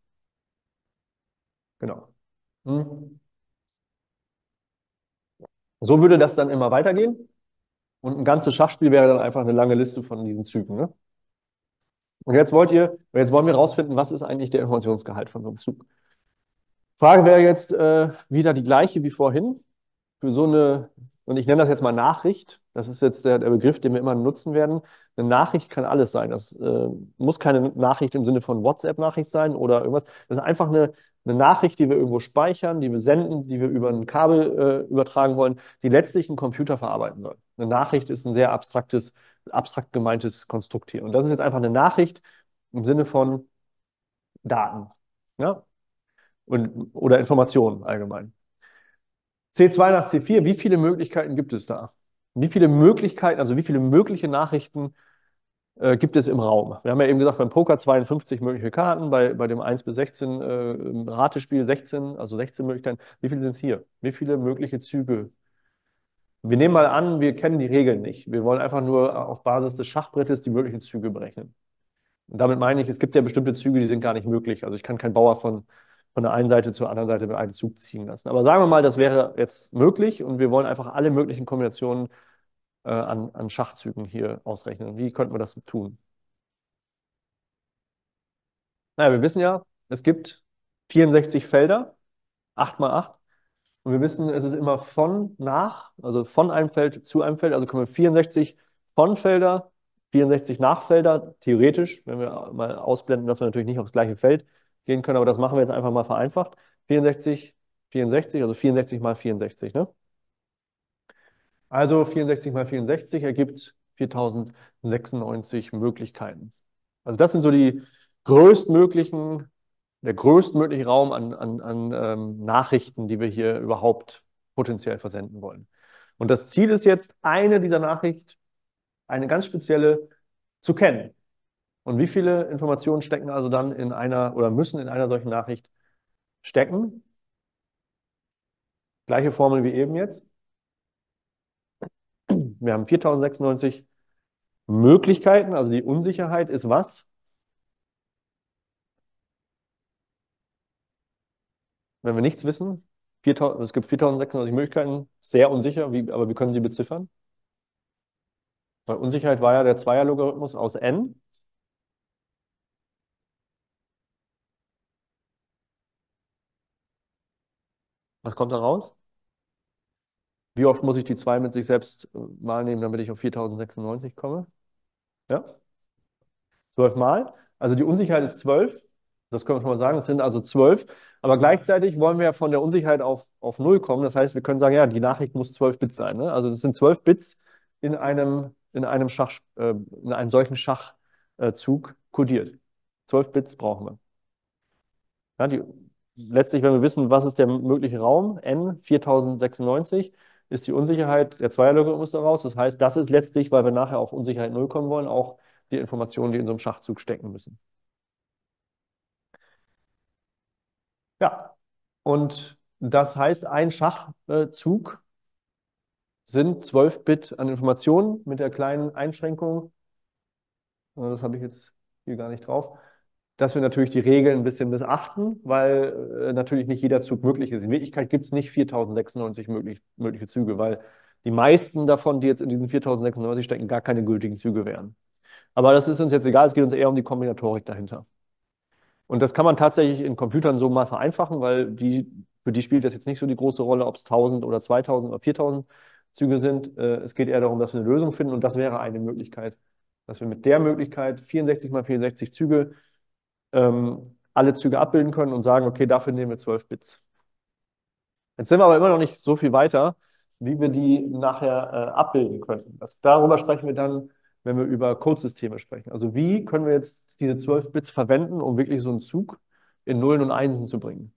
Genau. Hm. So würde das dann immer weitergehen. Und ein ganzes Schachspiel wäre dann einfach eine lange Liste von diesen Zügen. Ne? Und jetzt wollt ihr, jetzt wollen wir rausfinden, was ist eigentlich der Informationsgehalt von so einem Zug. Frage wäre jetzt äh, wieder die gleiche wie vorhin. Für so eine, und ich nenne das jetzt mal Nachricht, das ist jetzt der, der Begriff, den wir immer nutzen werden. Eine Nachricht kann alles sein. Das äh, muss keine Nachricht im Sinne von WhatsApp-Nachricht sein oder irgendwas. Das ist einfach eine, eine Nachricht, die wir irgendwo speichern, die wir senden, die wir über ein Kabel äh, übertragen wollen, die letztlich ein Computer verarbeiten soll. Eine Nachricht ist ein sehr abstraktes, abstrakt gemeintes Konstrukt hier. Und das ist jetzt einfach eine Nachricht im Sinne von Daten, ja? Und, oder Informationen allgemein. C zwei nach C vier, wie viele Möglichkeiten gibt es da? Wie viele Möglichkeiten, also wie viele mögliche Nachrichten äh, gibt es im Raum? Wir haben ja eben gesagt, beim Poker zweiundfünfzig mögliche Karten, bei, bei dem eins bis sechzehn äh, im Ratespiel sechzehn, also sechzehn Möglichkeiten. Wie viele sind es hier? Wie viele mögliche Züge? Wir nehmen mal an, wir kennen die Regeln nicht. Wir wollen einfach nur auf Basis des Schachbrettes die möglichen Züge berechnen. Und damit meine ich, es gibt ja bestimmte Züge, die sind gar nicht möglich. Also ich kann keinen Bauer von, von der einen Seite zur anderen Seite mit einem Zug ziehen lassen. Aber sagen wir mal, das wäre jetzt möglich und wir wollen einfach alle möglichen Kombinationen äh, an, an Schachzügen hier ausrechnen. Wie könnten wir das tun? Naja, wir wissen ja, es gibt vierundsechzig Felder, acht mal acht. Und wir wissen, es ist immer von nach, also von einem Feld zu einem Feld. Also können wir vierundsechzig von Felder, vierundsechzig Nachfelder, theoretisch, wenn wir mal ausblenden, dass wir natürlich nicht aufs gleiche Feld gehen können, aber das machen wir jetzt einfach mal vereinfacht. vierundsechzig, vierundsechzig, also vierundsechzig mal vierundsechzig, ne? Also vierundsechzig mal vierundsechzig ergibt viertausendsechsundneunzig Möglichkeiten. Also das sind so die größtmöglichen, der größtmögliche Raum an, an, an ähm, Nachrichten, die wir hier überhaupt potenziell versenden wollen. Und das Ziel ist jetzt, eine dieser Nachrichten, eine ganz spezielle, zu kennen. Und wie viele Informationen stecken also dann in einer oder müssen in einer solchen Nachricht stecken? Gleiche Formel wie eben jetzt. Wir haben viertausendsechsundneunzig Möglichkeiten, also die Unsicherheit ist was? Wenn wir nichts wissen, viertausend, es gibt viertausendsechsundneunzig Möglichkeiten, sehr unsicher, wie, aber wir können sie beziffern. Weil Unsicherheit war ja der Zweierlogarithmus aus n. Was kommt da raus? Wie oft muss ich die zwei mit sich selbst äh, mal nehmen, damit ich auf viertausendsechsundneunzig komme? Ja, zwölf Mal. Also die Unsicherheit ist zwölf. Das können wir schon mal sagen. Es sind also zwölf. Aber gleichzeitig wollen wir ja von der Unsicherheit auf, auf null kommen. Das heißt, wir können sagen, ja, die Nachricht muss zwölf Bits sein. Ne? Also es sind zwölf Bits in einem, in einem Schach, äh, in einem solchen Schachzug kodiert. zwölf Bits brauchen wir. Ja, die, letztlich, wenn wir wissen, was ist der mögliche Raum, n viertausendsechsundneunzig, ist die Unsicherheit der Zweierlogarithmus daraus. Das heißt, das ist letztlich, weil wir nachher auf Unsicherheit null kommen wollen, auch die Informationen, die in so einem Schachzug stecken müssen. Ja, und das heißt, ein Schachzug sind zwölf Bit an Informationen mit der kleinen Einschränkung, äh, das habe ich jetzt hier gar nicht drauf, dass wir natürlich die Regeln ein bisschen missachten, weil äh, natürlich nicht jeder Zug möglich ist. In Wirklichkeit gibt es nicht viertausendsechsundneunzig möglich, mögliche Züge, weil die meisten davon, die jetzt in diesen viertausendsechsundneunzig stecken, gar keine gültigen Züge wären. Aber das ist uns jetzt egal, es geht uns eher um die Kombinatorik dahinter. Und das kann man tatsächlich in Computern so mal vereinfachen, weil die, für die spielt das jetzt nicht so die große Rolle, ob es tausend oder zweitausend oder viertausend Züge sind. Äh, es geht eher darum, dass wir eine Lösung finden und das wäre eine Möglichkeit, dass wir mit der Möglichkeit vierundsechzig mal vierundsechzig Züge ähm, alle Züge abbilden können und sagen, okay, dafür nehmen wir zwölf Bits. Jetzt sind wir aber immer noch nicht so viel weiter, wie wir die nachher äh, abbilden können. Das, darüber sprechen wir dann, wenn wir über Codesysteme sprechen. Also wie können wir jetzt diese zwölf Bits verwenden, um wirklich so einen Zug in Nullen und Einsen zu bringen?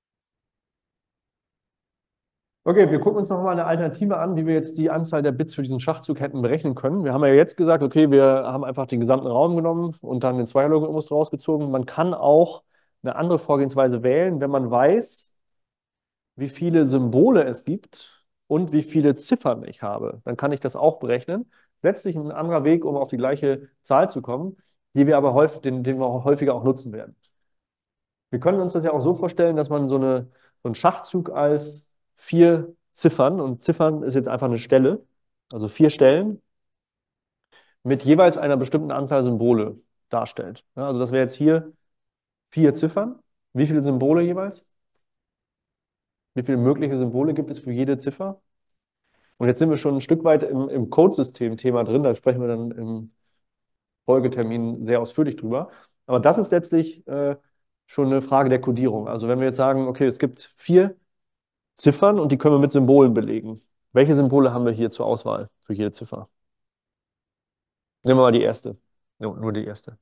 Okay, wir gucken uns nochmal eine Alternative an, wie wir jetzt die Anzahl der Bits für diesen Schachzug hätten berechnen können. Wir haben ja jetzt gesagt, okay, wir haben einfach den gesamten Raum genommen und dann den Zweierlogarithmus rausgezogen. Man kann auch eine andere Vorgehensweise wählen, wenn man weiß, wie viele Symbole es gibt und wie viele Ziffern ich habe. Dann kann ich das auch berechnen. Letztlich ein anderer Weg, um auf die gleiche Zahl zu kommen, die wir aber häufig, den, den wir auch häufiger auch nutzen werden. Wir können uns das ja auch so vorstellen, dass man so, eine, so einen Schachzug als vier Ziffern, und Ziffern ist jetzt einfach eine Stelle, also vier Stellen, mit jeweils einer bestimmten Anzahl Symbole. darstellt. Ja, also das wäre jetzt hier vier Ziffern. Wie viele Symbole jeweils? Wie viele mögliche Symbole gibt es für jede Ziffer? Und jetzt sind wir schon ein Stück weit im, im Codesystem-Thema drin, da sprechen wir dann im Folgetermin sehr ausführlich drüber. Aber das ist letztlich äh, schon eine Frage der Codierung. Also wenn wir jetzt sagen, okay, es gibt vier Ziffern und die können wir mit Symbolen belegen. Welche Symbole haben wir hier zur Auswahl für jede Ziffer? Nehmen wir mal die erste. No, nur die erste.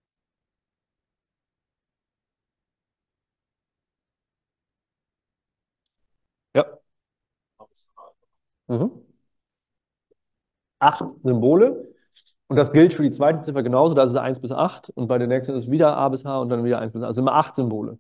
Ja. Mhm. Acht Symbole. Und das gilt für die zweite Ziffer genauso. Da ist es eins bis acht. Und bei der nächsten ist es wieder A bis H und dann wieder eins bis H. Also immer acht Symbole.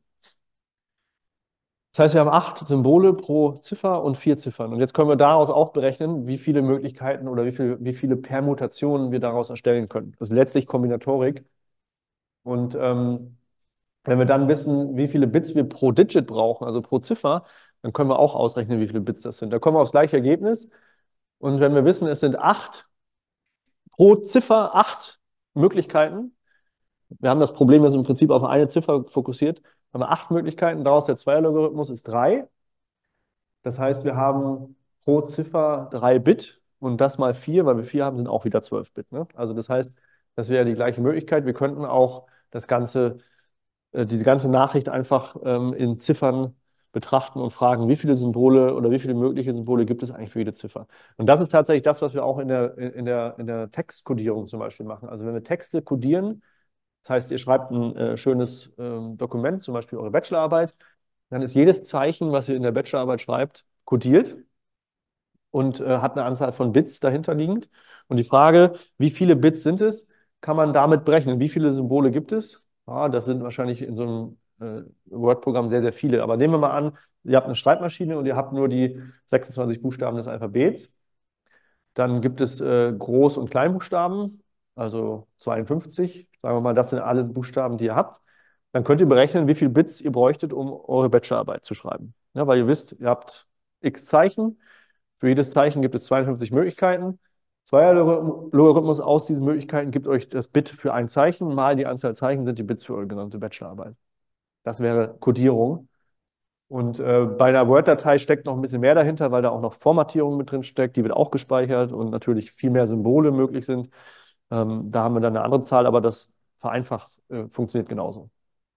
Das heißt, wir haben acht Symbole pro Ziffer und vier Ziffern. Und jetzt können wir daraus auch berechnen, wie viele Möglichkeiten oder wie viel, wie viele Permutationen wir daraus erstellen können. Das ist letztlich Kombinatorik. Und ähm, wenn wir dann wissen, wie viele Bits wir pro Digit brauchen, also pro Ziffer, dann können wir auch ausrechnen, wie viele Bits das sind. Da kommen wir aufs gleiche Ergebnis. Und wenn wir wissen, es sind acht pro Ziffer, acht Möglichkeiten, wir haben das Problem, dass im Prinzip auf eine Ziffer fokussiert, haben wir acht Möglichkeiten, daraus der Zweierlogarithmus ist drei. Das heißt, wir haben pro Ziffer drei Bit und das mal vier, weil wir vier haben, sind auch wieder zwölf Bit. Ne? Also das heißt, das wäre die gleiche Möglichkeit. Wir könnten auch das Ganze, äh, diese ganze Nachricht einfach ähm, in Ziffern betrachten und fragen, wie viele Symbole oder wie viele mögliche Symbole gibt es eigentlich für jede Ziffer. Und das ist tatsächlich das, was wir auch in der, in der, in der Textkodierung zum Beispiel machen. Also wenn wir Texte kodieren, das heißt, ihr schreibt ein äh, schönes ähm, Dokument, zum Beispiel eure Bachelorarbeit, dann ist jedes Zeichen, was ihr in der Bachelorarbeit schreibt, kodiert und äh, hat eine Anzahl von Bits dahinter liegend. Und die Frage, wie viele Bits sind es, kann man damit berechnen. Wie viele Symbole gibt es? Ah, das sind wahrscheinlich in so einem äh, Word-Programm sehr, sehr viele. Aber nehmen wir mal an, ihr habt eine Schreibmaschine und ihr habt nur die sechsundzwanzig Buchstaben des Alphabets. Dann gibt es äh, Groß- und Kleinbuchstaben, also zweiundfünfzig. Sagen wir mal, das sind alle Buchstaben, die ihr habt. Dann könnt ihr berechnen, wie viele Bits ihr bräuchtet, um eure Bachelorarbeit zu schreiben. Ja, weil ihr wisst, ihr habt x Zeichen. Für jedes Zeichen gibt es zweiundfünfzig Möglichkeiten. Zweierlogarithmus aus diesen Möglichkeiten gibt euch das Bit für ein Zeichen, mal die Anzahl Zeichen sind die Bits für eure gesamte Bachelorarbeit. Das wäre Codierung. Und äh, bei einer Word-Datei steckt noch ein bisschen mehr dahinter, weil da auch noch Formatierung mit drin steckt. Die wird auch gespeichert und natürlich viel mehr Symbole möglich sind. Ähm, da haben wir dann eine andere Zahl, aber das vereinfacht äh, funktioniert genauso.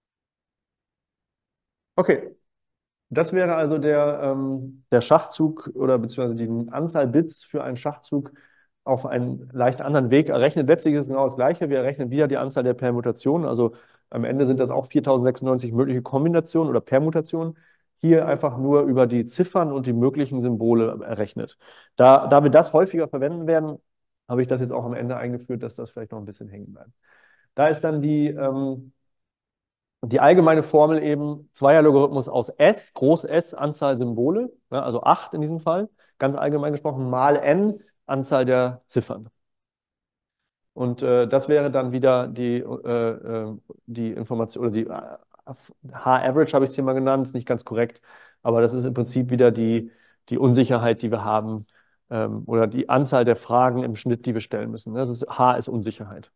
Okay, das wäre also der, ähm, der Schachzug oder beziehungsweise die Anzahl Bits für einen Schachzug auf einen leicht anderen Weg errechnet. Letztlich ist es genau das Gleiche. Wir errechnen wieder die Anzahl der Permutationen. Also am Ende sind das auch viertausendsechsundneunzig mögliche Kombinationen oder Permutationen. Hier einfach nur über die Ziffern und die möglichen Symbole errechnet. Da, da wir das häufiger verwenden werden, habe ich das jetzt auch am Ende eingeführt, dass das vielleicht noch ein bisschen hängen bleibt. Da ist dann die, ähm, die allgemeine Formel eben Zweierlogarithmus aus S, Groß S, Anzahl Symbole, ja, also acht in diesem Fall, ganz allgemein gesprochen, mal n, Anzahl der Ziffern. Und äh, das wäre dann wieder die, äh, äh, die Information, oder die äh, H-Average habe ich es hier mal genannt, ist nicht ganz korrekt, aber das ist im Prinzip wieder die, die Unsicherheit, die wir haben, ähm, oder die Anzahl der Fragen im Schnitt, die wir stellen müssen. Das ist, H ist Unsicherheit.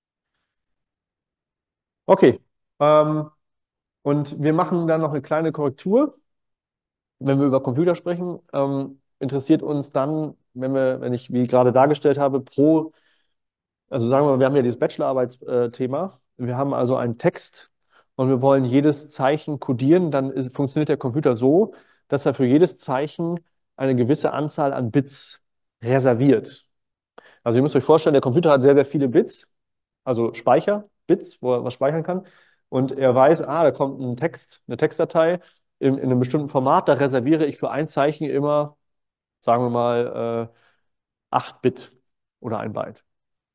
Okay. Ähm, und wir machen dann noch eine kleine Korrektur. Wenn wir über Computer sprechen, ähm, interessiert uns dann, wenn wir, wenn ich, wie gerade dargestellt habe, pro, also sagen wir mal, wir haben ja dieses Bachelorarbeitsthema. Wir haben also einen Text und wir wollen jedes Zeichen codieren, dann ist, funktioniert der Computer so, dass er für jedes Zeichen eine gewisse Anzahl an Bits reserviert. Also ihr müsst euch vorstellen, der Computer hat sehr, sehr viele Bits, also Speicher-Bits, wo er was speichern kann. Und er weiß, ah, da kommt ein Text, eine Textdatei in, in einem bestimmten Format, da reserviere ich für ein Zeichen immer, sagen wir mal, äh, acht Bit oder ein Byte.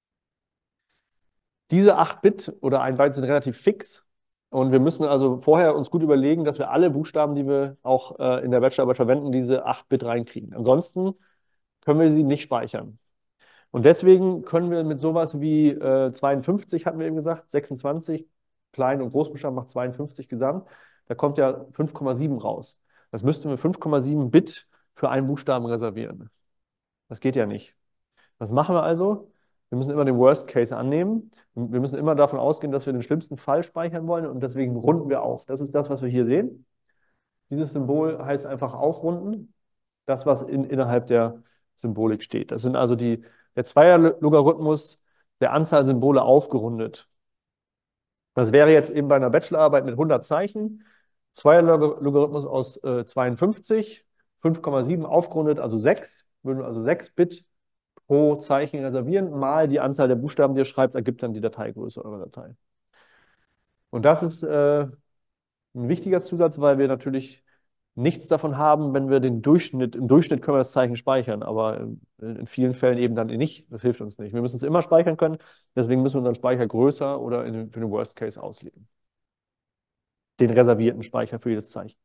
Diese acht Bit oder ein Byte sind relativ fix. Und wir müssen also vorher uns gut überlegen, dass wir alle Buchstaben, die wir auch äh, in der Bachelorarbeit verwenden, diese acht Bit reinkriegen. Ansonsten können wir sie nicht speichern. Und deswegen können wir mit sowas wie äh, zweiundfünfzig, hatten wir eben gesagt, sechsundzwanzig, Klein- und Großbuchstaben macht zweiundfünfzig gesamt. Da kommt ja fünf Komma sieben raus. Das müssten wir fünf Komma sieben Bit für einen Buchstaben reservieren. Das geht ja nicht. Was machen wir also? Wir müssen immer den Worst Case annehmen. Wir müssen immer davon ausgehen, dass wir den schlimmsten Fall speichern wollen und deswegen runden wir auf. Das ist das, was wir hier sehen. Dieses Symbol heißt einfach aufrunden. Das, was in, innerhalb der Symbolik steht. Das sind also die, der Zweierlogarithmus der Anzahl Symbole aufgerundet. Das wäre jetzt eben bei einer Bachelorarbeit mit hundert Zeichen. Zweierlogarithmus aus äh, zweiundfünfzig, fünf Komma sieben aufgerundet, also sechs. Würden wir also sechs Bit pro Zeichen reservieren, mal die Anzahl der Buchstaben, die ihr schreibt, ergibt dann die Dateigröße eurer Datei. Und das ist äh, ein wichtiger Zusatz, weil wir natürlich nichts davon haben, wenn wir den Durchschnitt, im Durchschnitt können wir das Zeichen speichern, aber in vielen Fällen eben dann nicht. Das hilft uns nicht. Wir müssen es immer speichern können, deswegen müssen wir unseren Speicher größer oder in, für den Worst Case auslegen. Den reservierten Speicher für jedes Zeichen.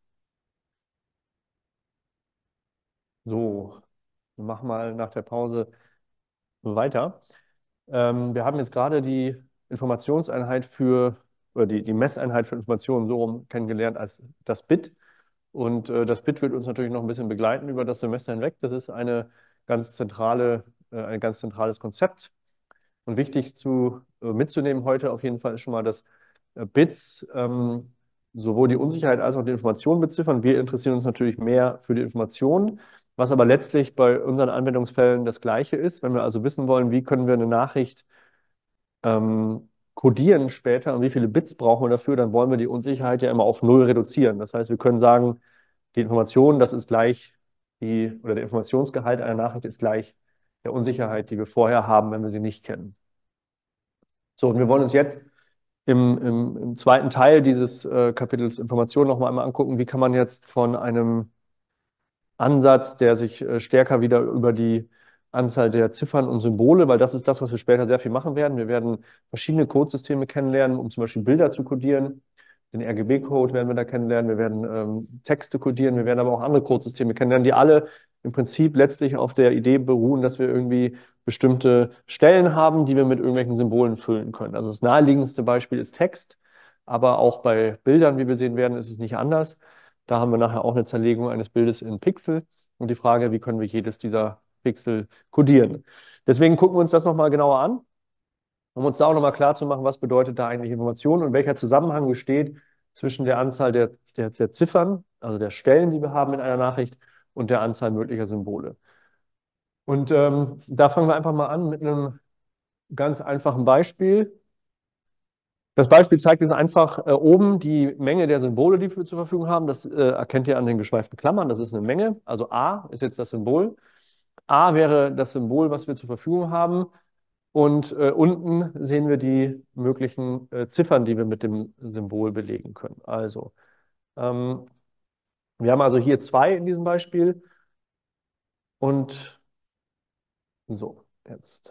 So, wir machen mal nach der Pause weiter. Ähm, wir haben jetzt gerade die Informationseinheit für, oder die, die Messeinheit für Informationen so rum kennengelernt als das Bit. Und äh, das Bit wird uns natürlich noch ein bisschen begleiten über das Semester hinweg. Das ist eine ganz zentrale, äh, ein ganz zentrales Konzept. Und wichtig zu, äh, mitzunehmen heute auf jeden Fall ist schon mal, dass äh, Bits ähm, sowohl die Unsicherheit als auch die Information beziffern. Wir interessieren uns natürlich mehr für die Information, was aber letztlich bei unseren Anwendungsfällen das Gleiche ist. Wenn wir also wissen wollen, wie können wir eine Nachricht ähm, codieren später und wie viele Bits brauchen wir dafür, dann wollen wir die Unsicherheit ja immer auf Null reduzieren. Das heißt, wir können sagen, die Information, das ist gleich die, oder der Informationsgehalt einer Nachricht ist gleich der Unsicherheit, die wir vorher haben, wenn wir sie nicht kennen. So, und wir wollen uns jetzt im, im, im zweiten Teil dieses äh, Kapitels Information noch mal einmal angucken, wie kann man jetzt von einem Ansatz, der sich äh, stärker wieder über die Anzahl der Ziffern und Symbole, weil das ist das, was wir später sehr viel machen werden. Wir werden verschiedene Codesysteme kennenlernen, um zum Beispiel Bilder zu codieren. Den R G B-Code werden wir da kennenlernen. Wir werden ähm, Texte codieren. Wir werden aber auch andere Codesysteme kennenlernen, die alle im Prinzip letztlich auf der Idee beruhen, dass wir irgendwie bestimmte Stellen haben, die wir mit irgendwelchen Symbolen füllen können. Also das naheliegendste Beispiel ist Text, aber auch bei Bildern, wie wir sehen werden, ist es nicht anders. Da haben wir nachher auch eine Zerlegung eines Bildes in Pixel und die Frage, wie können wir jedes dieser Pixel codieren. Deswegen gucken wir uns das nochmal genauer an, um uns da auch nochmal klar zu machen, was bedeutet da eigentlich Information und welcher Zusammenhang besteht zwischen der Anzahl der, der, der Ziffern, also der Stellen, die wir haben in einer Nachricht, und der Anzahl möglicher Symbole. Und ähm, da fangen wir einfach mal an mit einem ganz einfachen Beispiel. Das Beispiel zeigt jetzt einfach äh, oben die Menge der Symbole, die wir zur Verfügung haben. Das äh, erkennt ihr an den geschweiften Klammern. Das ist eine Menge. Also A ist jetzt das Symbol. A wäre das Symbol, was wir zur Verfügung haben. Und äh, unten sehen wir die möglichen äh, Ziffern, die wir mit dem Symbol belegen können. Also, ähm, wir haben also hier zwei in diesem Beispiel. Und so, jetzt,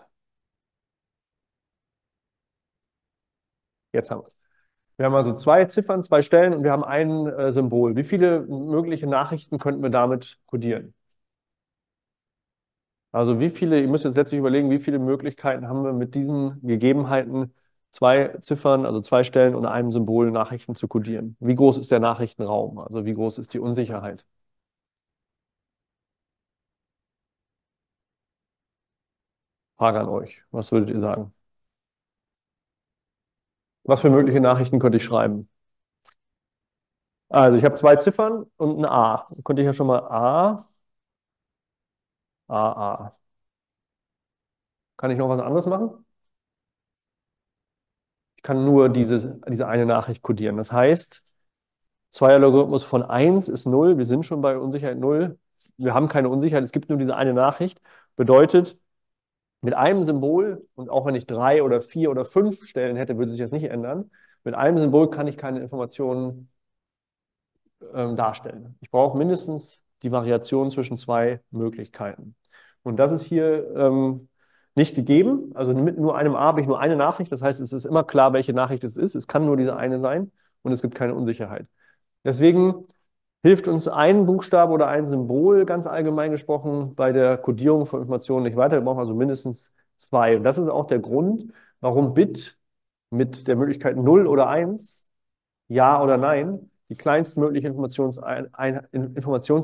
jetzt haben wir es. Wir haben also zwei Ziffern, zwei Stellen und wir haben ein äh, Symbol. Wie viele mögliche Nachrichten könnten wir damit codieren? Also wie viele, ihr müsst jetzt letztlich überlegen, wie viele Möglichkeiten haben wir mit diesen Gegebenheiten, zwei Ziffern, also zwei Stellen und einem Symbol Nachrichten zu codieren? Wie groß ist der Nachrichtenraum? Also wie groß ist die Unsicherheit? Frage an euch. Was würdet ihr sagen? Was für mögliche Nachrichten könnte ich schreiben? Also ich habe zwei Ziffern und ein A. Könnte ich ja schon mal A, A, A. Kann ich noch was anderes machen? Ich kann nur diese, diese eine Nachricht codieren. Das heißt, Zweierlogarithmus von eins ist null. Wir sind schon bei Unsicherheit null. Wir haben keine Unsicherheit. Es gibt nur diese eine Nachricht. Bedeutet, mit einem Symbol, und auch wenn ich drei oder vier oder fünf Stellen hätte, würde sich das nicht ändern. Mit einem Symbol kann ich keine Informationen ähm, darstellen. Ich brauche mindestens die Variation zwischen zwei Möglichkeiten. Und das ist hier ähm, nicht gegeben. Also mit nur einem A habe ich nur eine Nachricht. Das heißt, es ist immer klar, welche Nachricht es ist. Es kann nur diese eine sein und es gibt keine Unsicherheit. Deswegen hilft uns ein Buchstabe oder ein Symbol, ganz allgemein gesprochen, bei der Codierung von Informationen nicht weiter. Wir brauchen also mindestens zwei. Und das ist auch der Grund, warum Bit mit der Möglichkeit null oder eins, Ja oder Nein, die kleinstmögliche Informationsein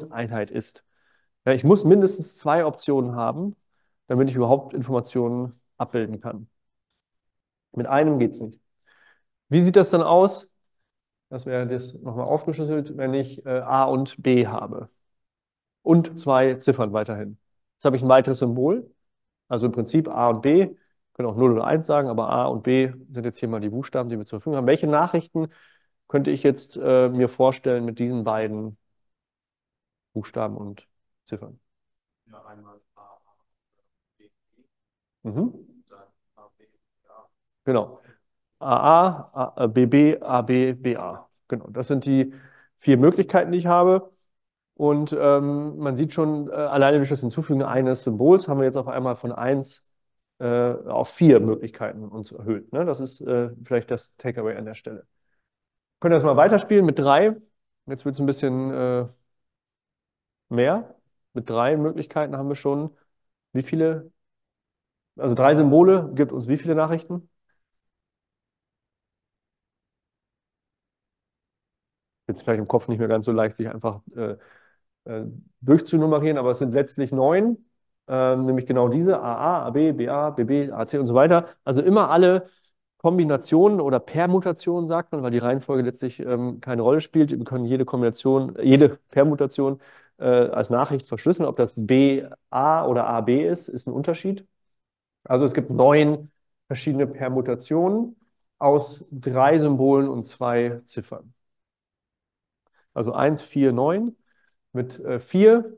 Informationseinheit ist. Ja, ich muss mindestens zwei Optionen haben, damit ich überhaupt Informationen abbilden kann. Mit einem geht es nicht. Wie sieht das dann aus? Das wäre das nochmal aufgeschlüsselt, wenn ich äh, A und B habe. Und zwei Ziffern weiterhin. Jetzt habe ich ein weiteres Symbol. Also im Prinzip A und B. Können auch null oder eins sagen, aber A und B sind jetzt hier mal die Buchstaben, die wir zur Verfügung haben. Welche Nachrichten könnte ich jetzt äh, mir vorstellen mit diesen beiden Buchstaben und Ziffern? Ja, einmal A, B, B, Mhm. dann A, B, A. Genau. A A, A, B B, A B, B A. Genau, das sind die vier Möglichkeiten, die ich habe. Und ähm, man sieht schon, äh, alleine durch das Hinzufügen eines Symbols haben wir jetzt auf einmal von eins äh, auf vier Möglichkeiten uns erhöht. Ne? Das ist äh, vielleicht das Takeaway an der Stelle. Können wir das mal weiterspielen mit drei. Jetzt wird es ein bisschen äh, mehr. Mit drei Möglichkeiten haben wir schon wie viele? Also drei Symbole gibt uns wie viele Nachrichten? Jetzt vielleicht im Kopf nicht mehr ganz so leicht, sich einfach äh, äh, durchzunummerieren, aber es sind letztlich neun, äh, nämlich genau diese A A, A B, B A, B B, A C und so weiter. Also immer alle Kombinationen oder Permutationen, sagt man, weil die Reihenfolge letztlich ähm, keine Rolle spielt. Wir können jede Kombination, jede Permutation äh, als Nachricht verschlüsseln. Ob das B A oder A B ist, ist ein Unterschied. Also es gibt neun verschiedene Permutationen aus drei Symbolen und zwei Ziffern. Also eins, vier, neun. Mit äh, vier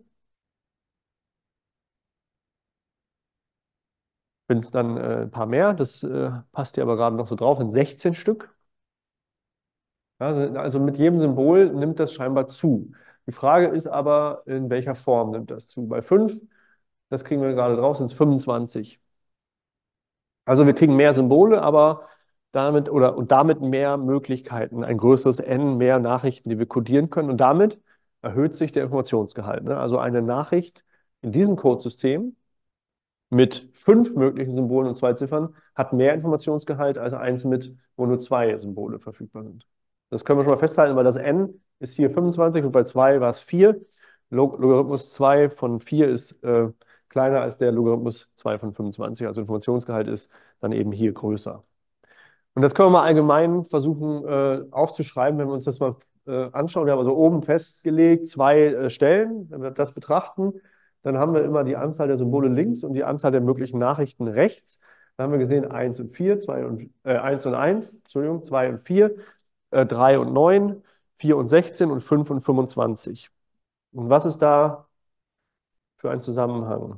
sind es dann äh, ein paar mehr. Das äh, passt hier aber gerade noch so drauf, sind sechzehn Stück. Ja, also also mit jedem Symbol nimmt das scheinbar zu. Die Frage ist aber, in welcher Form nimmt das zu? Bei fünf, das kriegen wir gerade drauf, sind es fünfundzwanzig. Also wir kriegen mehr Symbole, aber damit oder und damit mehr Möglichkeiten, ein größeres N, mehr Nachrichten, die wir codieren können. Und damit erhöht sich der Informationsgehalt. Ne? Also eine Nachricht in diesem Codesystem mit fünf möglichen Symbolen und zwei Ziffern hat mehr Informationsgehalt als eins mit, wo nur zwei Symbole verfügbar sind. Das können wir schon mal festhalten, weil das n ist hier fünfundzwanzig und bei zwei war es vier. Log Logarithmus zwei von vier ist äh, kleiner als der Logarithmus zwei von fünfundzwanzig. Also Informationsgehalt ist dann eben hier größer. Und das können wir mal allgemein versuchen äh, aufzuschreiben, wenn wir uns das mal äh, anschauen. Wir haben also oben festgelegt zwei äh, Stellen. Wenn wir das betrachten, dann haben wir immer die Anzahl der Symbole links und die Anzahl der möglichen Nachrichten rechts. Da haben wir gesehen eins und vier, zwei und, äh, eins und eins, Entschuldigung, zwei und vier, äh, drei und neun, vier und sechzehn und fünf und fünfundzwanzig. Und was ist da für ein Zusammenhang?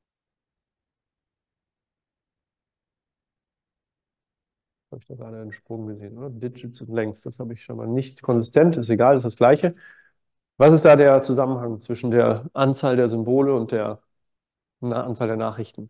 Habe ich da gerade einen Sprung gesehen, oder? Digits und Length, das habe ich schon mal nicht konsistent, ist egal, ist das Gleiche. Was ist da der Zusammenhang zwischen der Anzahl der Symbole und der Na Anzahl der Nachrichten?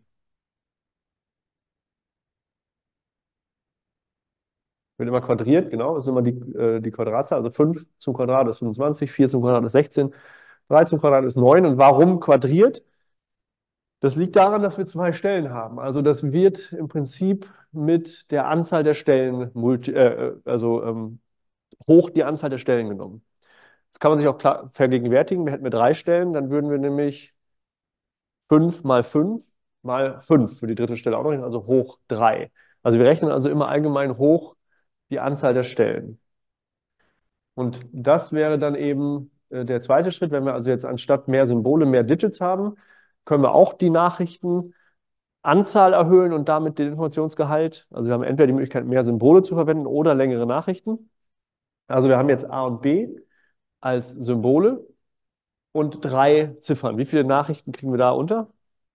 Wird immer quadriert, genau, das ist immer die, äh, die Quadratzahl, also fünf zum Quadrat ist fünfundzwanzig, vier zum Quadrat ist sechzehn, drei zum Quadrat ist neun. Und warum quadriert? Das liegt daran, dass wir zwei Stellen haben. Also das wird im Prinzip mit der Anzahl der Stellen, multi, äh, also ähm, hoch die Anzahl der Stellen genommen. Das kann man sich auch klar vergegenwärtigen. Wir hätten wir drei Stellen, dann würden wir nämlich fünf mal fünf mal fünf für die dritte Stelle auch noch hin, also hoch drei. Also wir rechnen also immer allgemein hoch die Anzahl der Stellen. Und das wäre dann eben äh, der zweite Schritt. Wenn wir also jetzt anstatt mehr Symbole mehr Digits haben, können wir auch die Nachrichtenanzahl erhöhen und damit den Informationsgehalt. Also wir haben entweder die Möglichkeit, mehr Symbole zu verwenden oder längere Nachrichten. Also wir haben jetzt A und B als Symbole und drei Ziffern. Wie viele Nachrichten kriegen wir da unter?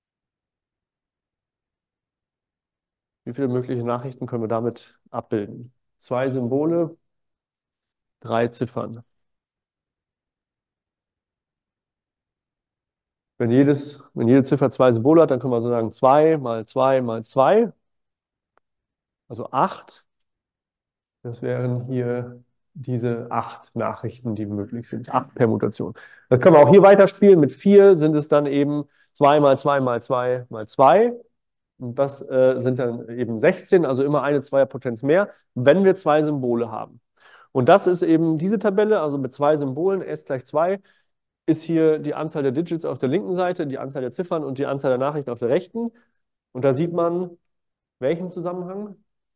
Wie viele mögliche Nachrichten können wir damit abbilden? Zwei Symbole, drei Ziffern. Wenn jedes, wenn jede Ziffer zwei Symbole hat, dann können wir so sagen zwei mal zwei mal zwei, also acht. Das wären hier diese acht Nachrichten, die möglich sind. Acht Permutationen. Das können wir auch hier weiterspielen. Mit vier sind es dann eben zwei mal zwei mal zwei mal zwei. Und das äh, sind dann eben sechzehn, also immer eine Zweierpotenz mehr, wenn wir zwei Symbole haben. Und das ist eben diese Tabelle, also mit zwei Symbolen, s gleich zwei, ist hier die Anzahl der Digits auf der linken Seite, die Anzahl der Ziffern und die Anzahl der Nachrichten auf der rechten. Und da sieht man, Welchen Zusammenhang?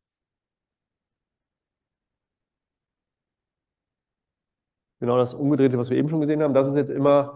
Genau das Umgedrehte, was wir eben schon gesehen haben. Das ist jetzt immer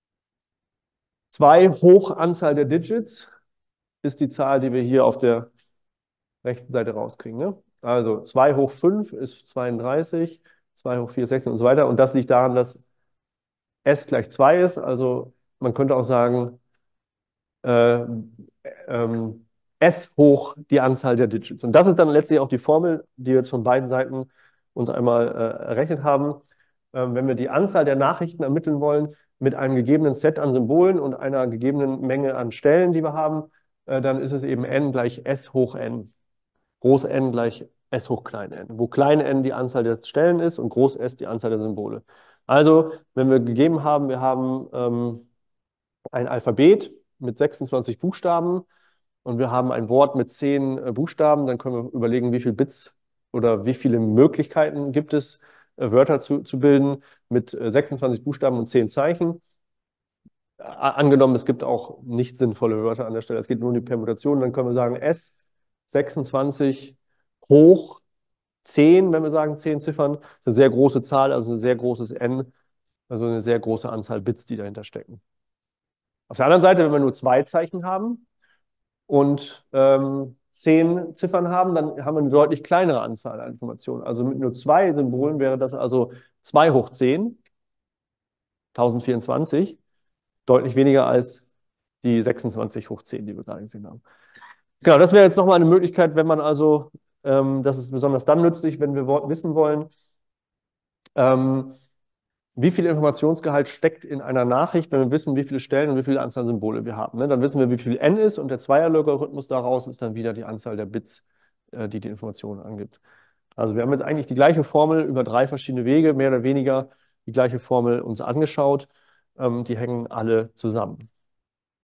zwei hoch Anzahl der Digits, ist die Zahl, die wir hier auf der rechten Seite rauskriegen. Ne? Also zwei hoch fünf ist zweiunddreißig, zwei hoch vier ist sechzehn und so weiter. Und das liegt daran, dass s gleich zwei ist. Also man könnte auch sagen, äh, ähm, s hoch die Anzahl der Digits. Und das ist dann letztlich auch die Formel, die wir jetzt von beiden Seiten uns einmal äh, errechnet haben. Ähm, wenn wir die Anzahl der Nachrichten ermitteln wollen mit einem gegebenen Set an Symbolen und einer gegebenen Menge an Stellen, die wir haben, äh, dann ist es eben n gleich s hoch n. Groß N gleich S hoch klein n, wo klein n die Anzahl der Stellen ist und groß S die Anzahl der Symbole. Also, wenn wir gegeben haben, wir haben ähm, ein Alphabet mit sechsundzwanzig Buchstaben und wir haben ein Wort mit zehn äh, Buchstaben, dann können wir überlegen, wie viele Bits oder wie viele Möglichkeiten gibt es, äh, Wörter zu, zu bilden mit äh, sechsundzwanzig Buchstaben und zehn Zeichen. Angenommen, es gibt auch nicht sinnvolle Wörter an der Stelle, es geht nur um die Permutation, dann können wir sagen S sechsundzwanzig hoch zehn, wenn wir sagen zehn Ziffern, ist eine sehr große Zahl, also ein sehr großes N, also eine sehr große Anzahl Bits, die dahinter stecken. Auf der anderen Seite, wenn wir nur zwei Zeichen haben und ähm, zehn Ziffern haben, dann haben wir eine deutlich kleinere Anzahl an Informationen. Also mit nur zwei Symbolen wäre das also zwei hoch zehn, tausendvierundzwanzig, deutlich weniger als die sechsundzwanzig hoch zehn, die wir gerade gesehen haben. Genau, das wäre jetzt nochmal eine Möglichkeit, wenn man also, ähm, das ist besonders dann nützlich, wenn wir wissen wollen, ähm, wie viel Informationsgehalt steckt in einer Nachricht, wenn wir wissen, wie viele Stellen und wie viele Anzahl Symbole wir haben. Ne? Dann wissen wir, wie viel n ist und der Zweierlogarithmus daraus ist dann wieder die Anzahl der Bits, äh, die die Information angibt. Also wir haben jetzt eigentlich die gleiche Formel über drei verschiedene Wege, mehr oder weniger die gleiche Formel uns angeschaut. Ähm, die hängen alle zusammen.